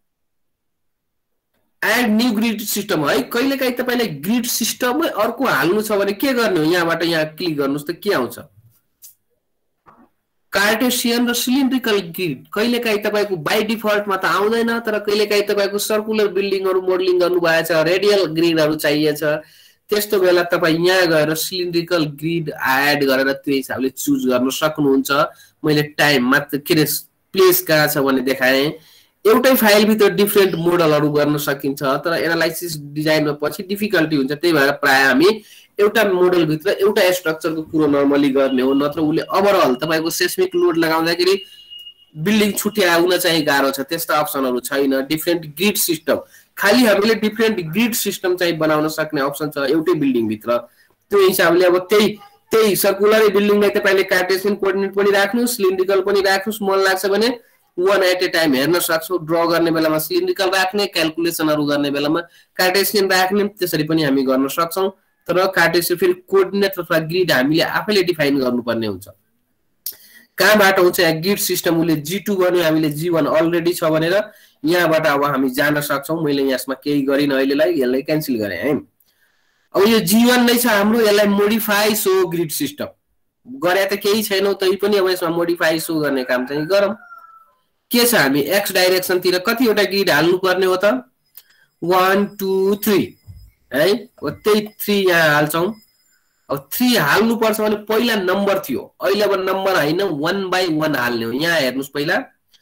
एड न्यू ग्रिड सिस्टम है। कहिलेकाहीँ तपाईले ग्रिड सिस्टममै अर्को हाल्नु छ भने के गर्ने हो, यहाँबाट यहाँ क्लिक गर्नुस् त के आउँछ, कार्टेशियन र सिलिन्ड्रिकल ग्रिड। कहिलेकाहीँ तपाईको बाइ डिफल्टमा त आउँदैन, तर कहिलेकाहीँ तपाईको सर्कुलर बिल्डिङहरु मोडलिङ गर्नु भएको छ, रेडियल ग्रिडहरु चाहिएको छ, त्यस्तो बेला तपाई यहाँ गएर सिलिन्ड्रिकल ग्रिड एड गरेर त्यो हिसाबले चुज गर्न सक्नुहुन्छ। मैले टाइम मात्र के रे प्लेस कहाँ छ भने देखाएँ। एउटै फाइल भित्र डिफरेन्ट मोडलहरु गर्न सकिन्छ तर एनालाइसिस डिजाइनमा पछि डिफिकल्टी हुन्छ त्यही भएर प्राय हामी एउटा मोडल भित्र एउटा स्ट्रक्चरको कुरो नर्मली गर्ने हो नत्र उले ओभरअल तपाईको सेस्मिक लोड लगाउँदाखेरि बिल्डिङ छुट्याउन चाहिँ गाह्रो छ त्यस्ता अप्सनहरु छैन डिफरेन्ट ग्रिड सिस्टम खाली हामीले डिफरेन्ट ग्रिड सिस्टम चाहिँ बनाउन सक्ने अप्सन छ एउटै बिल्डिङ भित्र त्यो हिसाबले अब त्यही त्यही सर्कुलर बिल्डिङलाई तपाईले कार्टेसियन कोअर्डिनेट पनि राख्नु सिलिन्ड्रिकल पनि राख्नुस् मन लाग्छ भने one at a time हेर्न सक्छौ ड्रा गर्ने बेलामा सिलिन्ड्रिकल राख्ने क्याल्कुलेसनहरु गर्ने बेलामा कार्टेसियन राख्ने त्यसरी पनि हामी गर्न सक्छौं तर कार्टेसियन फेरि कोअर्डिनेट अथवा ग्रिड हामीले आफैले डिफाइन गर्नुपर्ने हुन्छ कहाँबाट हुन्छ या ग्रिड सिस्टम उले G two भन्यो हामीले G one अलरेडी छ भनेर यहाँबाट अब हामी जान सक्छौं मैले यसमा केही गरिन अहिलेलाई यसलाई क्यान्सल गरे है अब यो G one नै छ हाम्रो यसलाई मोडिफाई सो ग्रिड सिस्टम गरे त केही छैन तै पनि अब यसमा मोडिफाई सो गर्ने काम चाहिँ गरौँ के छ हामी x डाइरेक्सन तिर कतिवटा ग्रिड हाल्नु पर्ने हो त one two three है ओ त्यही three यहाँ हाल्छौं अब three हाल्नु पर्छ भने पहिला नम्बर थियो अहिले अब नम्बर हैन one by one हाल्ने हो यहाँ हेर्नुस् पहिला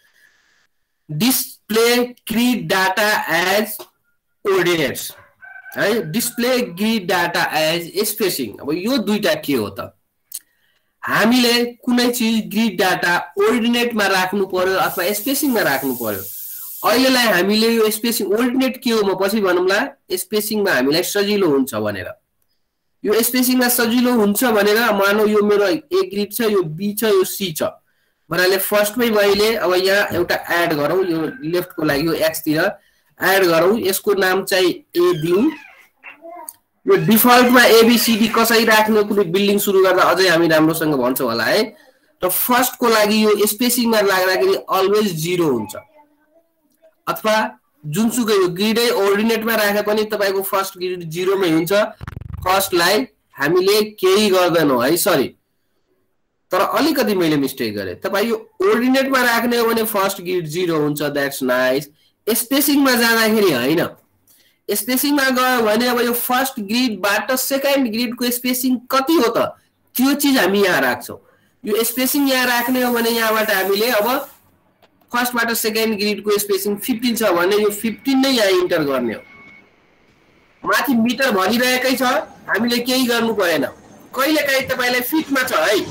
display grid data as coordinates है display grid data as spacing अब यो दुईटा के हो त हामीले कुनै चीज ग्रिड डाटा कोअर्डिनेटमा राख्नु पर्यो अथवा स्पेसिङमा राख्नु पर्यो अहिलेलाई हामीले यो स्पेसिङ कोअर्डिनेट के हो म पछि भनौँला स्पेसिङमा हामीलाई सजिलो हुन्छ भनेर यो स्पेसिङमा सजिलो हुन्छ भनेर मानौ यो मेरो A ग्रिड छ यो B छ यो C छ भन्नाले फर्स्टमै मैले अब यहाँ एउटा एड गरौँ यो लेफ्टको लागि यो x तिर एड गरौँ यसको नाम चाहिँ A दिउँ यो डिफल्टमा एबीसीडी कसरी राख्ने कुनै बिल्डिङ सुरु गर्दा अझै हामी राम्रोसँग भन्छौं होला है र फर्स्ट को लागि यो स्पेसिङमा लाग्दाखेरि अलवेज जीरो हुन्छ अथवा जुनसुकै यो ग्रिडै कोअर्डिनेटमा राखे पनि तपाईको फर्स्ट ग्रिड जीरो मै हुन्छ फर्स्टलाई हामीले केही गर्दैनौ है सरी तर अलिकति मैले मिस्टेक गरे तपाई यो कोअर्डिनेटमा राख्ने हो भने फर्स्ट ग्रिड जीरो हुन्छ दैट्स नाइस स्पेसिङमा जाँदाखेरि हैन स्पेसिङमा गयो भने अब यो फर्स्ट ग्रिडबाट सेकेन्ड ग्रिडको स्पेसिङ कति हो त त्यो चीज हामी यहाँ राख्छौं यो स्पेसिङ यहाँ राख्ने हो भने यहाँबाट हामीले अब फर्स्टबाट सेकेन्ड ग्रिडको स्पेसिङ fifteen छ भने यो fifteen नै यहाँ इन्टर गर्ने हो माथि मिटर भनिरहेकै छ हामीले केही गर्नु परेन कहिलेकाहीँ तपाईलाई फिटमा छ है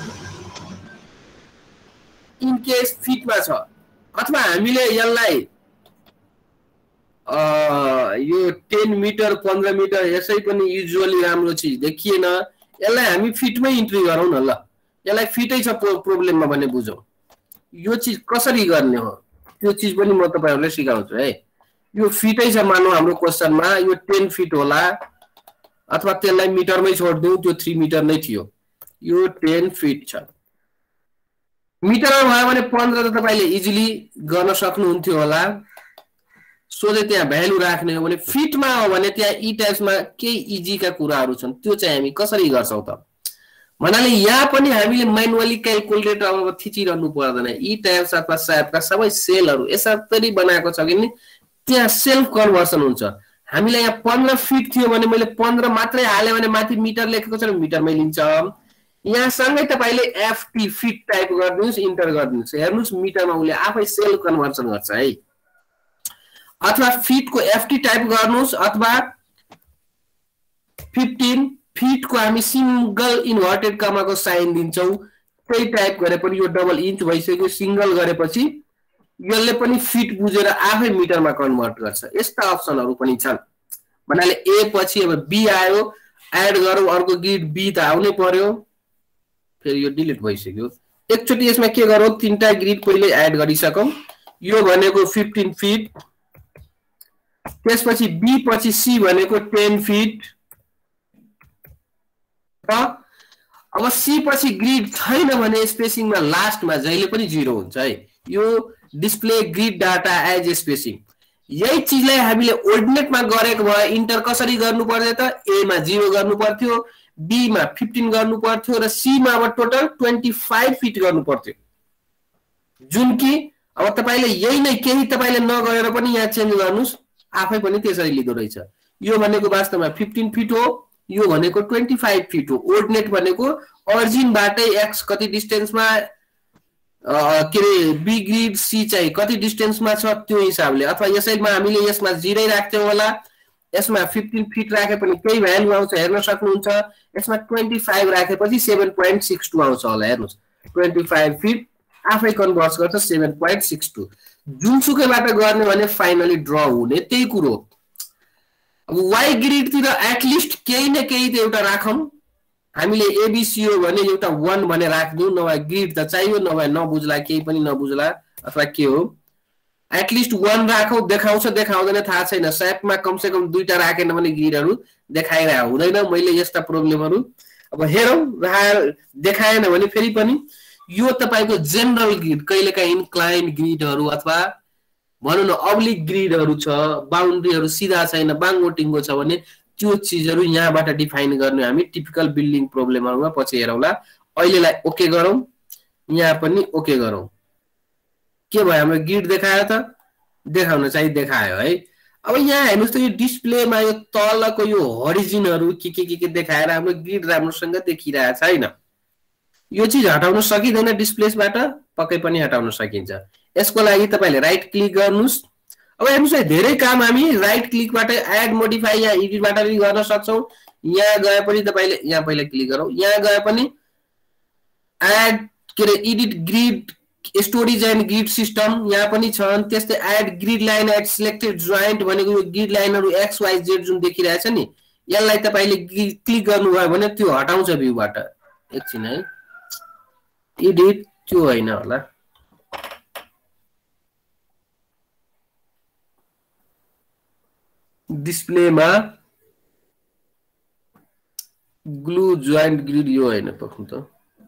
इन केस फिटमा छ अथवा हामीले यसलाई अ यो ten मिटर fifteen मिटर यसै पनि युजुअली राम्रो चीज देखिएन यसलाई हामी फिटमै इन्ट्री गरौँ न ल यसलाई फिटै छ प्रब्लममा भन्ने बुझौं यो चीज कसरी गर्ने हो त्यो चीज पनि म तपाईहरुलाई सिकाउँछु है यो फिटै छ मानौ हाम्रो क्वेशनमा यो ten फिट होला अथवा त्यसलाई मिटरमै छोड्दियौ त्यो three मिटर नै थियो यो ten फिट छ मिटरमा भयो भने fifteen त तपाईले इजिली गर्न सक्नुहुन्थ्यो होला सोझै त्यहाँ भ्यालु राख्ने हो भने फिटमा हो भने त्यहाँ ई टाइप्समा केही इजी का कुराहरु छन् त्यो चाहिँ हामी कसरी गर्छौं त भन्नाले यहाँ पनि हामीले म्यानुअली क्याल्कुलेटर अब थिचिरहनु पर्दैन ई टाइप्स अथवा स्यापका सबै सेलहरु यसरी बनाएको छ कि त्यहाँ सेल्फ कन्भर्सन हुन्छ हामीलाई यहाँ fifteen फिट थियो भने मैले fifteen मात्रै हाले भने माथि मिटर लेखेको छ मिटरमै लिन्छ यहाँ सँगै तपाईले एफटी फिट टाइप गर्दिनुस् इन्टर गर्दिनुस् हेर्नुस् मिटरमा उले आफै सेल्फ कन्भर्सन गर्छ है अथवा फिट को एफटी टाइप गर्नुस् अथवा fifteen फिट को हामी सिंगल इन्भर्टेड कमा को साइन दिन्छौ त्यही टाइप गरे पनि यो डबल इन्च भइसक्यो सिंगल गरेपछि यसले पनि फिट बुझेर आफै मिटरमा कन्भर्ट गर्छ यस्ता अप्सनहरु पनि छन् भन्नाले ए पछि अब बी आयो एड गरौ अर्को ग्रिड बी त आउनै पर्यो फेरि यो डिलिट भइसक्यो एकचोटी यसमा के गरौ तीनटा ग्रिड पहिले एड गरिसकौ यो भनेको fifteen फिट त्यसपछि बी पछि सी भनेको ten फिट अब सी पछि ग्रिड छैन भने स्पेसिङमा लास्टमा जहिले पनि जीरो हुन्छ है यो display grid data as spacing यही चीजलाई हामीले कोअर्डिनेटमा गरेको भए इन्टर कसरी गर्नु पर्यो त ए मा जीरो गर्नु पर्थ्यो बी मा fifteen गर्नु पर्थ्यो र सी मा अब टोटल twenty-five फिट गर्नु पर्थ्यो जुन कि अब तपाईले यही नै केही तपाईले नगरेर पनि यहाँ चेन्ज गर्नुस् आफै पनि त्यसरी लिदो रहेछ यो भनेको वास्तवमा fifteen फिट हो यो भनेको twenty-five फिट हो कोअर्डिनेट भनेको ओरिजिन बाटै x कति डिस्टेन्समा के अरे बी ग्रिड सी चाहिँ कति डिस्टेन्समा छ त्यो हिसाबले, अथवा यसैमा हामीले यसमा जिरै राख्थ्यौँ होला, यसमा फिफ्टिन फिट राखे पनि केही भ्यालु आउँछ हेर्न सक्नुहुन्छ, यसमा ट्वेन्टी फाइभ राखेपछि सेभेन पोइन्ट सिक्स टू आउँछ होला हेर्नुहोस्, ट्वेन्टी फाइभ फिट आफै कन्भर्ट गर्छ सेभेन पोइन्ट सिक्स टू। जुनसुकैबाट गर्ने भने फाइनली ड्र हुने त्यही कुरो। अब वाइ ग्रिडतिर एटलिस्ट केही न केही त एउटा राखौँ हामीले, एबिसी हो भने एउटा वान भने राखिदिउँ, नभए ग्रिड त चाहियो, नभए नबुझ्ला केही पनि नबुझ्ला अथवा के हो, एटलिस्ट वान राखौँ। देखाउँछ देखाउँदैन थाहा छैन, स्यापमा कमसे कम दुईटा राखेन भने ग्रिडहरू देखाइरहेको हुँदैन, मैले यस्ता प्रोब्लमहरू अब हेरौँ, देखाएन भने फेरि पनि यो तपाईको जेनरल ग्रिड, कहिलेकाहीँ इन्क्लाइन ग्रिडहरू अथवा भनौँ न अब्लिक ग्रिडहरू छ, बाउन्ड्रीहरू सिधा छैन बाङोटिङ्गो छ भने त्यो चिजहरू यहाँबाट डिफाइन गर्ने हामी टिपिकल बिल्डिङ प्रोब्लमहरूमा पछि हेरौँला। अहिलेलाई ओके गरौँ, यहाँ पनि ओके गरौँ। के भयो हाम्रो ग्रिड देखायो त, देखाउन चाहिँ देखायो है। अब यहाँ हेर्नुहोस् त यो डिस्प्लेमा यो तलको यो होरिजिनहरू के के के के देखाएर हाम्रो ग्रिड राम्रोसँग देखिरहेको छैन। यो चिज हटाउन सकिँदैन डिस्प्लेबाट, पक्कै पनि हटाउन सकिन्छ। यसको लागि तपाईले राइट क्लिक गर्नुस्। अब हेर्नुस् है धेरै काम हामी राइट क्लिकबाट एड मोडिफाई या एडिटबाट पनि गर्न सक्छौं। यहाँ गए पनि तपाईले यहाँ पहिला क्लिक गरौँ, यहाँ गए पनि एड के रे edit grid storage and grid system यहाँ पनि छन्। त्यस्तै add grid line at selected joint भनेको यो ग्रिड लाइनहरु एक्स वाइ जेड जुन देखिरहेछ नि, यसलाई तपाईले क्लिक गर्नुभयो भने त्यो हटाउँछ भ्यूबाट। एकछिन है, एडिट त्यो हैन होला, डिस्प्लेमा ग्लू जोइन्ट ग्रिड यो हैन पक्नु त,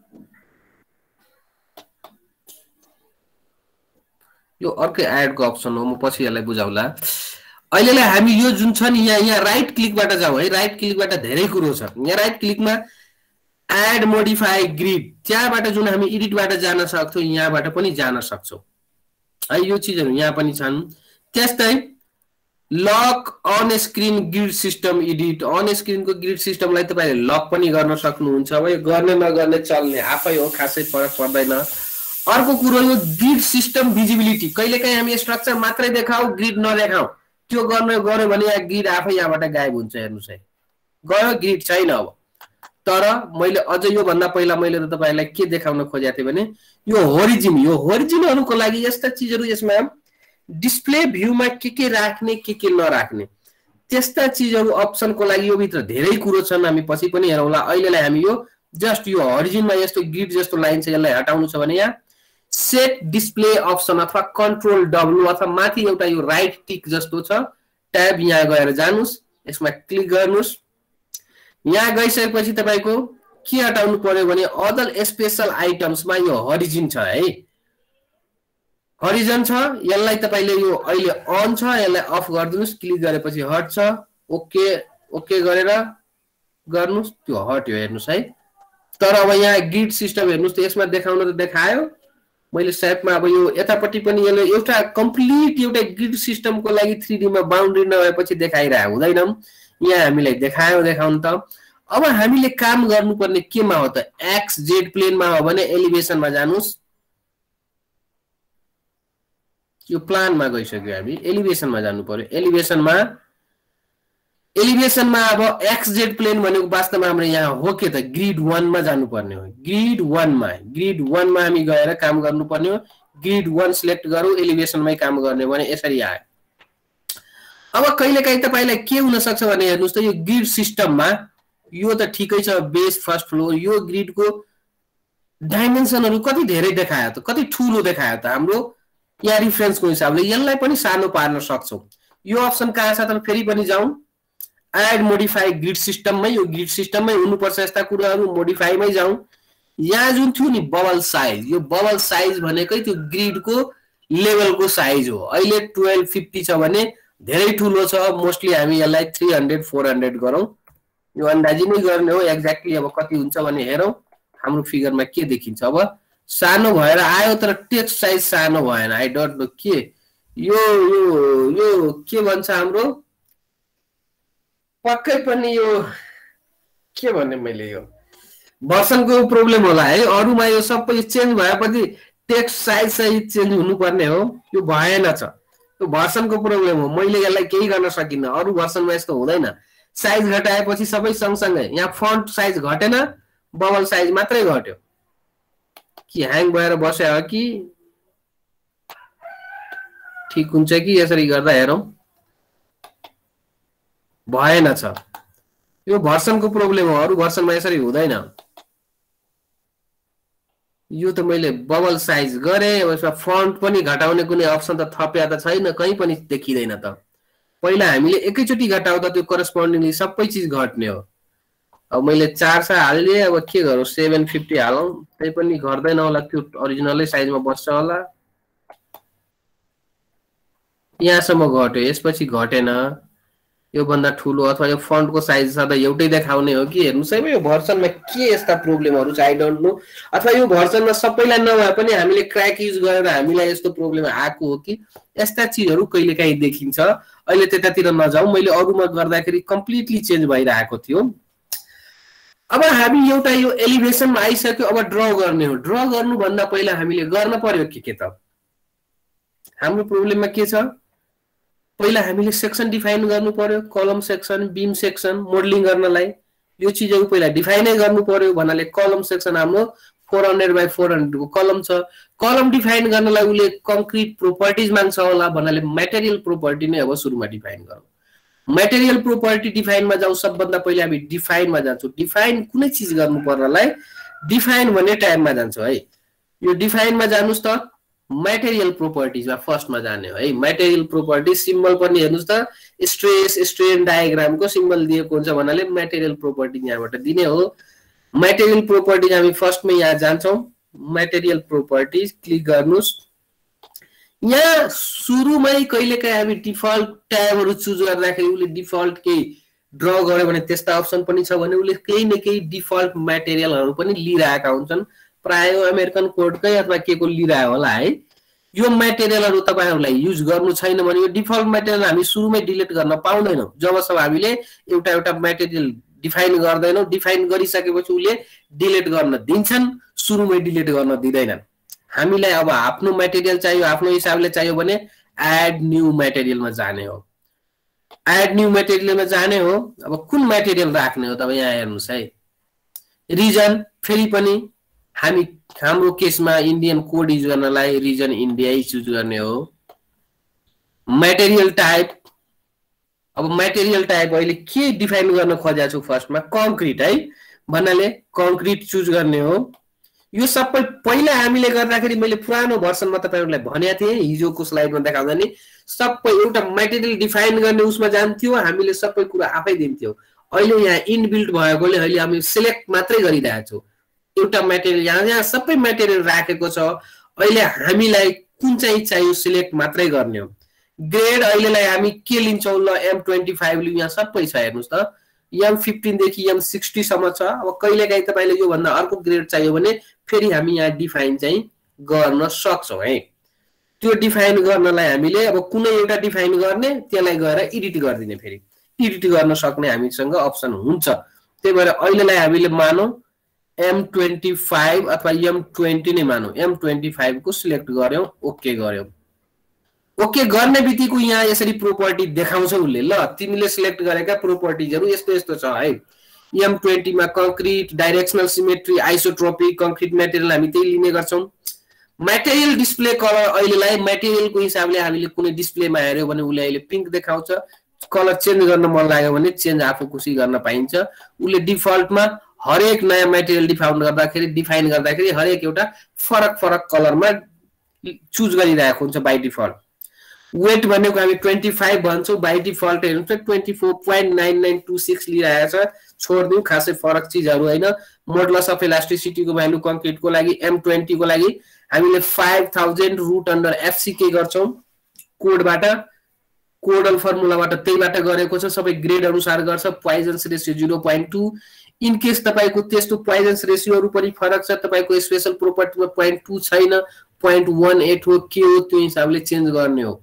यो अर्कै एड को अप्सन हो, म पछि यसलाई बुझाउला। अहिलेलाई हामी यो जुन छ नि यहाँ यहाँ राइट क्लिकबाट जाऊ है। राइट क्लिकबाट धेरै कुरो छ। यहाँ राइट क्लिकमा एड मोडिफाई ग्रिड, त्यहाँबाट जुन हामी एडिटबाट जान सक्छौं यहाँबाट पनि जान सक्छौं है। यो चीजहरु यहाँ पनि छन्। त्यस्तै lock on screen grid system edit, on screen को ग्रिड सिस्टमलाई तपाईले लक पनि गर्न सक्नुहुन्छ। अब यो गर्ने नगर्ने चल्ने आफै हो, खासै फरक पर्दैन। अर्को कुरो यो ग्रिड सिस्टम भिजिबिलिटी, कहिलेकाहीँ हामी स्ट्रक्चर मात्रै देखाऊ ग्रिड नदेखाऊ, त्यो गर्न गर्यो भने यहाँ ग्रिड आफै यहाँबाट गायब हुन्छ। हेर्नुस् है, गयो ग्रिड छैन। अब तर मैले अझ यो भन्दा पहिला मैले त तपाईलाई के देखाउन खोजेको थिएँ भने यो होरिजिन, यो होरिजिनहरुको लागि यस्ता चीजहरु यसमा डिस्प्ले भ्यूमा के के राख्ने के के नराख्ने त्यस्ता चीजहरु अप्सनको लागि यो भित्र धेरै कुरो छन्, हामी पछि पनि हेरौँला। अहिलेलाई हामी यो जस्ट यो होरिजिनमा यस्तो ग्रिड जस्तो लाइन छ यसलाई हटाउनु छ भने यहाँ सेट डिस्प्ले अप्सन अथवा कन्ट्रोल डब्लु अथवा माथि एउटा यो राइट टिक जस्तो छ ट्याब, यहाँ गएर जानुस्, यसमा क्लिक गर्नुस्। यहाँ गइसकेपछि तपाईको के हटाउनु पर्यो भने अदर स्पेशल आइटम्समा यो होरिजिन छ है, होरिजन छ। यसलाई तपाईले यो अहिले अन छ, यसलाई अफ गर्दिनुस्। क्लिक गरेपछि हट्छ, ओके ओके गरेर गर्नुस्, त्यो हट्यो। हेर्नुस् है। तर अब यहाँ ग्रिड सिस्टम हेर्नुस् त यसमा देखाउन त देखायो मैले सेपमा। अब यो यतापट्टि पनि यसले एउटा कम्प्लिट एउटा ग्रिड सिस्टमको लागि थ्री डी मा बाउन्ड्री नभएपछि देखाइरहेको हुँदैन। यहाँ हामीलाई देखायो देखाउन त। अब हामीले काम गर्नुपर्ने केमा हो त, एक्स जेड प्लेनमा हो भने एलिभेसनमा जानुस्। यो प्लानमा गइसक्यो, हामी एलिभेसनमा जानु पर्यो। एलिभेसनमा एलिभेसनमा अब एक्स जेड प्लेन भनेको वास्तवमा हाम्रो यहाँ हो के त ग्रिड वन मा जानु पर्ने हो। ग्रिड वन मा ग्रिड वन मा हामी गएर काम गर्नुपर्ने हो। ग्रिड वन सिलेक्ट गरौँ, एलिभेसनमै काम गर्ने भने यसरी आयो। अब कहिलेकाहीँ तपाईलाई के हुन सक्छ भने हेर्नुस् त यो ग्रिड सिस्टममा यो त ठिकै छ, बेस फर्स्ट फ्लोर, यो ग्रिडको डाइमेन्सनहरु कति धेरै देखायो त, कति ठूलो देखायो त हाम्रो यहाँ रिफरेन्सको हिसाबले। यसलाई पनि सानो पार्न सक्छौं। यो अप्सन कहाँ छ त फेरि पनि जाउँ, एड मोडिफाई ग्रिड सिस्टममै, यो ग्रिड सिस्टममै हुनुपर्छ यस्ता कुराहरु। मोडिफाईमै जाउँ, यहाँ जुन थियो नि बबल साइज, यो बबल साइज भनेकै त्यो ग्रिडको लेभलको साइज हो। अहिले ट्वेल्भ फिफ्टी छ भने धेरै ठूलो छ। मोस्टली हामी यसलाई थ्री हन्ड्रेड फोर हन्ड्रेड गरौँ, यो अन्दाजी नै गर्ने हो। एक्ज्याक्टली अब कति हुन्छ भने हेरौँ हाम्रो फिगरमा के देखिन्छ। अब सानो भएर आयो तर टेक्स्ट साइज सानो भएन। आई डोन्ट नो के यो यो यो के भन्छ हाम्रो, पक्कै पनि यो के भन्ने मैले यो भर्सनको प्रब्लम होला है। अरुमा यो सबै चेन्ज भएपछि टेक्स्ट साइज सहित चेन्ज हुनुपर्ने हो, यो भएन छ। यो भर्सनको प्रब्लम हो, मैले यसलाई केही गर्न सकिनँ। अरू भर्सनमा यस्तो हुँदैन, साइज घटाएपछि सबै सँगसँगै। यहाँ फन्ट साइज घटेन, बबल साइज मात्रै घट्यो। कि ह्याङ भएर बस्यो हो कि ठिक हुन्छ कि यसरी गर्दा हेरौँ। भएन छ, यो भर्सनको प्रब्लम हो, अरू भर्सनमा यसरी हुँदैन। यो त मैले बबल साइज गरेँ, यसमा फन्ट पनि घटाउने कुनै अप्सन त थप्या त छैन, कहीँ पनि देखिँदैन त। पहिला हामीले एकैचोटि घटाउँदा त्यो करस्पोन्डिङली सबै चिज घट्ने हो। अब मैले चार सय हालिदिएँ, अब के गरौँ, सेभेन फिफ्टी हालौँ, त्यही पनि घट्दैन होला, त्यो ओरिजिनलै साइजमा बस्छ होला। यहाँसम्म घट्यो, यसपछि घटेन। यो भन्दा ठुलो अथवा यो फन्टको साइज सधैँ एउटै देखाउने हो कि हेर्नुस् है, यो भर्सनमा के यस्ता प्रब्लमहरू छ आई डोन्ट नो। अथवा यो भर्सनमा सबैलाई नभए पनि हामीले क्र्याक युज गरेर हामीलाई यस्तो प्रब्लम आएको हो कि यस्ता चिजहरू कहिलेकाहीँ देखिन्छ। अहिले त्यतातिर नजाउँ, मैले अरूमा गर्दाखेरि कम्प्लिटली चेन्ज भइरहेको थियो। अब हामी एउटा यो एलिभेसनमा आइसक्यो, अब ड्र गर्ने हो। ड्र गर्नुभन्दा पहिला हामीले गर्न पर्यो के के त। हाम्रो प्रब्लममा के छ, पहिला हामीले सेक्सन डिफाइन गर्नु पर्यो, कलम सेक्सन, बीम सेक्सन। मोडलिङ गर्नलाई यो चिजहरू पहिला डिफाइनै गर्नु पर्यो। भन्नाले कलम सेक्सन हाम्रो four hundred by four hundred को कलम छ। कलम डिफाइन गर्नलाई उसले कङ्क्रिट प्रोपर्टिज माग्छ होला, भन्नाले मेटेरियल प्रोपर्टी नै अब सुरुमा डिफाइन गरौँ। मेटेरियल प्रोपर्टी डिफाइनमा जाउँ, सबभन्दा पहिले हामी डिफाइनमा जान्छौँ। डिफाइन कुनै चिज गर्नु पर्नलाई डिफाइन भन्ने टाइममा जान्छौँ है। यो डिफाइनमा जानुस् त मेटेरियल प्रोपर्टिजमा फर्स्टमा जाने हो है। मेटेरियल प्रोपर्टी सिम्बल पनि हेर्नुस् त, स्ट्रेस स्ट्रेन डायग्रामको सिम्बल दिएको हुन्छ, भन्नाले मेटेरियल प्रोपर्टी यहाँबाट दिने हो। मेटेरियल प्रोपर्टिज हामी फर्स्टमा यहाँ जान्छौँ। मेटेरियल प्रोपर्टिज क्लिक गर्नुस्। यहाँ सुरुमै कहिलेकाहीँ हामी डिफल्ट ट्याबहरू चुज गर्दाखेरि उसले डिफल्ट केही ड्र गर्यो भने त्यस्ता अप्सन पनि छ भने उसले केही न केही डिफल्ट मेटेरियलहरू पनि लिइरहेका हुन्छन्। प्राय अमेरिकन कोडकै अथवा के को लिइरह्यो होला है। यो मेटेरियलहरू तपाईहरुलाई युज गर्नु छैन भने यो डिफल्ट मेटेरियल हामी सुरुमै डिलिट गर्न पाउँदैनौं। जबसम्म हामीले एउटा एउटा मेटेरियल डिफाइन गर्दैनौं, डिफाइन गरिसकेपछि उले डिलिट गर्न दिन्छन्, सुरुमै डिलिट गर्न दिदैनन्। हामीलाई अब आफ्नो मेटेरियल चाहियो, आफ्नो हिसाबले चाहियो भने एड न्यू मेटेरियलमा जाने हो। एड न्यू मेटेरियलमा जाने हो। अब कुन मेटेरियल राख्ने हो तपाई यहाँ हेर्नुस् है। रिजन फेरि पनि हामी हाम्रो केसमा इन्डियन कोड युज गर्नलाई रिजन इन्डिया चुज गर्ने हो। मेटेरियल टाइप, अब मेटेरियल टाइप अहिले के डिफाइन गर्न खोजेको छु फर्स्टमा कंक्रीट है भन्नाले कंक्रीट चुज गर्ने हो। यो सबै पहिला हामीले गर्दाखेरि मैले पुरानो भर्सनमा तपाईहरुलाई भनेको थिए, हिजोको स्लाइडमा देखाउँदा नि सबै एउटा मेटेरियल डिफाइन गर्ने उसमा जान्थ्यो, हामीले सबै कुरा आफै दिन्थ्यो। अहिले यहाँ इनबिल्ट भएकोले अहिले हामी सिलेक्ट मात्रै गरिरहेका छौं। एउटा मेटेरियल यहाँ यहाँ सबै मेटेरियल राखेको छ। अहिले हामीलाई कुन चाहिँ चाहियो सिलेक्ट मात्रै गर्ने हो। ग्रेड अहिलेलाई हामी के लिन्छौं ल एम ट्वेन्टी फाइभ लियौं, यहाँ सबै छ हेर्नुस् त। एम फिफ्टीन देखि एम सिक्सटी सम्म छ। अब कहिलेकाहीँ तपाईले यो भन्दा अर्को ग्रेड चाहियो भने फेरि हामी यहाँ डिफाइन चाहिँ गर्न सक्छौं है। त्यो डिफाइन गर्नलाई हामीले अब कुनै एउटा डिफाइन गर्ने, त्यसलाई गएर एडिट गर्दिने, फेरि एडिट गर्न सक्ने हामीसँग अप्सन हुन्छ। त्यही भएर अहिलेलाई हामीले मानौ एम ट्वेन्टी फाइभ अथवा एम ट्वेन्टी नै मानौ, एम ट्वेन्टी फाइभ को सिलेक्ट गर्यौं, ओके गर्यौं। ओके गर्ने बित्तिकै यहाँ यसरी प्रोपर्टी देखाउँछ उले, ल तिमीले सिलेक्ट गरेका प्रोपर्टिजहरु यस्तो यस्तो छ है। एम ट्वेन्टी मा concrete, directional symmetry, isotropic concrete material हामी त्यही लिने गर्छौं। मेटेरियल डिस्प्ले कलर अहिलेलाई मेटेरियलको हिसाबले हामीले कुनै डिस्प्लेमा हेर्यो भने उले अहिले पिंक देखाउँछ। कलर चेन्ज गर्न मन लाग्यो भने चेन्ज आफू खुसी गर्न पाइन्छ। उले डिफल्टमा हरेक नयाँ मेटेरियल डिफाइन गर्दाखेरि डिफाइन गर्दाखेरि हरेक एउटा फरक फरक कलरमा चुज गरिरहेको हुन्छ बाइ डिफल्ट। वेट भनेको हामी ट्वेन्टी फाइभ भन्छौं, बाइ डिफल्ट हेर्नुस् त twenty four point nine nine two six लिइरहेको छ। छोड्दिउँ, खासै फरक चिजहरु हैन। मोडुलस अफ इलास्टिसिटी को भ्यालु कंक्रीट को लागि एम ट्वेन्टी को लागि हामीले five thousand root under FCK गर्छौं कोडबाट। कोडल फर्मुलाबाट त्यहीबाट गरेको छ। सबै ग्रेड अनुसार गर्छ। Poisson's ratio zero point two. In case तपाईको त्यस्तो पोइजन्स रेशियोहरु पनि फरक छ, तपाईको स्पेशल प्रोपर्टीमा पोइन्ट टू छैन, पोइन्ट वन एट हो, के हो त्यो हिसाबले चेन्ज गर्ने हो।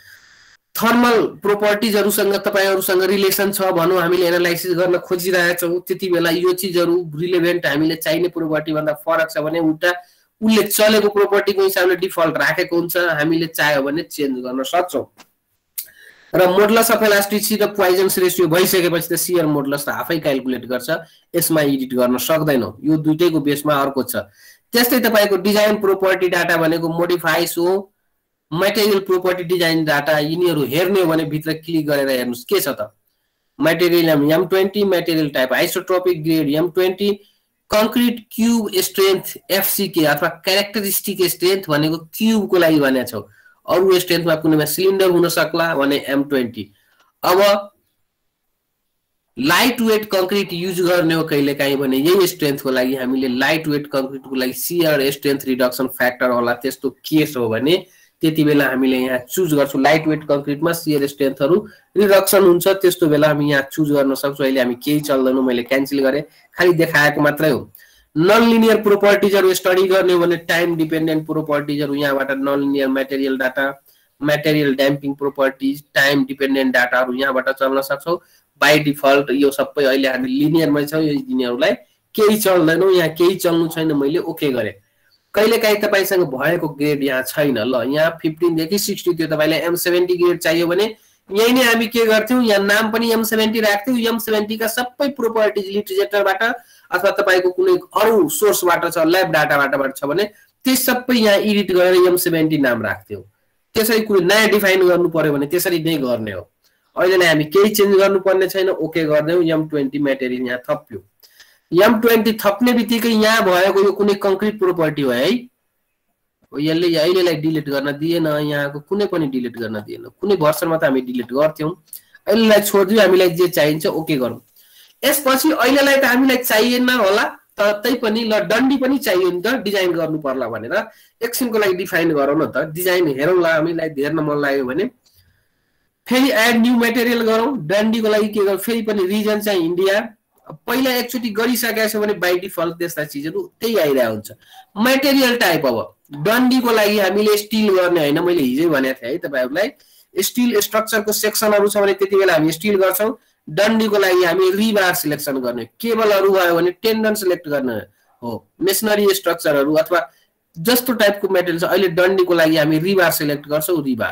थर्मल प्रोपर्टिजहरुसँग तपाईहरुसँग रिलेसन छ भनौं, हामीले एनालाइसिस गर्न खोजिरहेका छौं, त्यति बेला यो चीजहरु रिलेभेन्ट हामीले चाहिने प्रोपर्टी भन्दा फरक छ भने उल्टा उसले चलेको प्रोपर्टीको हिसाबले डिफल्ट राखेको हुन्छ हामीले चाह्यो भने चेन्ज गर्न सक्छौं र मोडुलस अफ इलास्टिसिटी र पोइजन्स रेशियो भइसकेपछि त शियर मोडुलस त आफै क्याल्कुलेट गर्छ यसमा एडिट गर्न सक्दैनौ यो दुईटैको बेसमा अर्को छ त्यस्तै तपाईको डिजाइन प्रोपर्टी डाटा भनेको modify show material property design data यिनीहरु हेर्ने हो भने भित्र क्लिक गरेर हेर्नुस् के छ त material M twenty material type isotropic grade M twenty concrete cube strength FCK अथवा क्यारेक्टरिस्टिक स्ट्रेंथ भनेको क्यूब को लागि भनेको छौ अरु स्ट्रेंथमा कुनैमा सिलिन्डर हुन सक्ला भने एम ट्वेन्टी अब लाइट वेट कंक्रीट युज गर्ने हो कहिलेकाहीँ भने यही स्ट्रेंथ को लागि हामीले लाइट वेट कंक्रीट को लागि शियर स्ट्रेंथ रिडक्सन फ्याक्टर होला त्यस्तो केस हो भने त्यतिबेला हामीले यहाँ चुज गर्छौं लाइट वेट कंक्रीटमा शियर स्ट्रेंथहरु रिडक्सन हुन्छ त्यस्तो बेला हामी यहाँ चुज गर्न सक्छौं अहिले हामी केही चल्दैनौ मैले क्यान्सल गरे खाली देखाएको मात्रै हो नन लिनियर प्रोपर्टीजहरु स्टडी गर्ने हो भने टाइम डिपेन्डेन्ट प्रोपर्टीजहरु यहाँबाट non linear material data material damping properties time dependent डाटाहरु यहाँबाट चल्न सक्छौं बाइ डिफल्ट यो सबै अहिले हामी लिनियरमै छौं यो यिनीहरुलाई केही चल्दैनौ यहाँ केही चल्नु छैन मैले ओके गरे कहिलेकाहीँ तपाईसँग भएको ग्रेड यहाँ छैन ल यहाँ फिफ्टीन देखि सिक्सटी त्यो तपाईलाई एम सेभेन्टी ग्रेड चाहियो भने यही नै हामी के गर्थ्यौ यहाँ नाम पनि एम सेभेन्टी राख्थ्यौ एम सेभेन्टी का सबै प्रोपर्टीज लिटरेचरबाट अथवा तपाईको कुनै अरु सोर्सबाट छ ल्याब डाटाबाट छ भने त्यो सबै यहाँ एडिट गरेर एम सेभेन्टी नाम राख्थ्यौ त्यसै कुनै नयाँ डिफाइन गर्नु पर्यो भने त्यसरी नै गर्ने हो अहिले नै हामी केही चेन्ज गर्नु पर्ने छैन ओके गर्दैौ एम ट्वेन्टी मटेरियल यहाँ थप्यो एम ट्वेन्टी थप्ने बित्तिकै यहाँ भएको यो कुनै कंक्रीट प्रोपर्टी हो है यसले अहिलेलाई डिलिट गर्न दिएन यहाँको कुनै पनि डिलिट गर्न दिएन कुनै भर्सनमा त हामी डिलिट गर्थ्यौं अहिलेलाई छोड्दियो हामीलाई जे चाहिन्छ ओके गरौँ यसपछि अहिलेलाई त हामीलाई चाहिएन होला ततै पनि ल डन्डी पनि चाहियो नि त डिजाइन गर्नु पर्ला भनेर एकछिनको लागि डिफाइन गरौँ न त डिजाइन हेरौँला हामीलाई हेर्न मन लाग्यो भने फेरि एड न्यू मटेरियल गरौँ डन्डीको लागि के गर्नु फेरि पनि रिजन चाहिँ इन्डिया पहिला एकचोटी गरिसकेको छ भने बाइ डिफल्ट त्यस्ता चीजहरु त्यही आइरा हुन्छ मटेरियल टाइप अब डन्डीको लागि हामीले स्टील गर्ने हैन मैले हिजै भनेको थिए है तपाईहरुलाई स्टील स्ट्रक्चरको सेक्सनहरु छ भने त्यतिबेला हामी स्टील गर्छौं डन्डीको लागि हामी रिबार सिलेक्सन गर्ने केबलहरु भयो भने टेन्डन सिलेक्ट गर्ने हो मेसनरी स्ट्रक्चरहरु अथवा जस्तो टाइपको मेटेरियल छ अहिले डन्डीको लागि हामी रिबार सिलेक्ट गर्छौं रिबार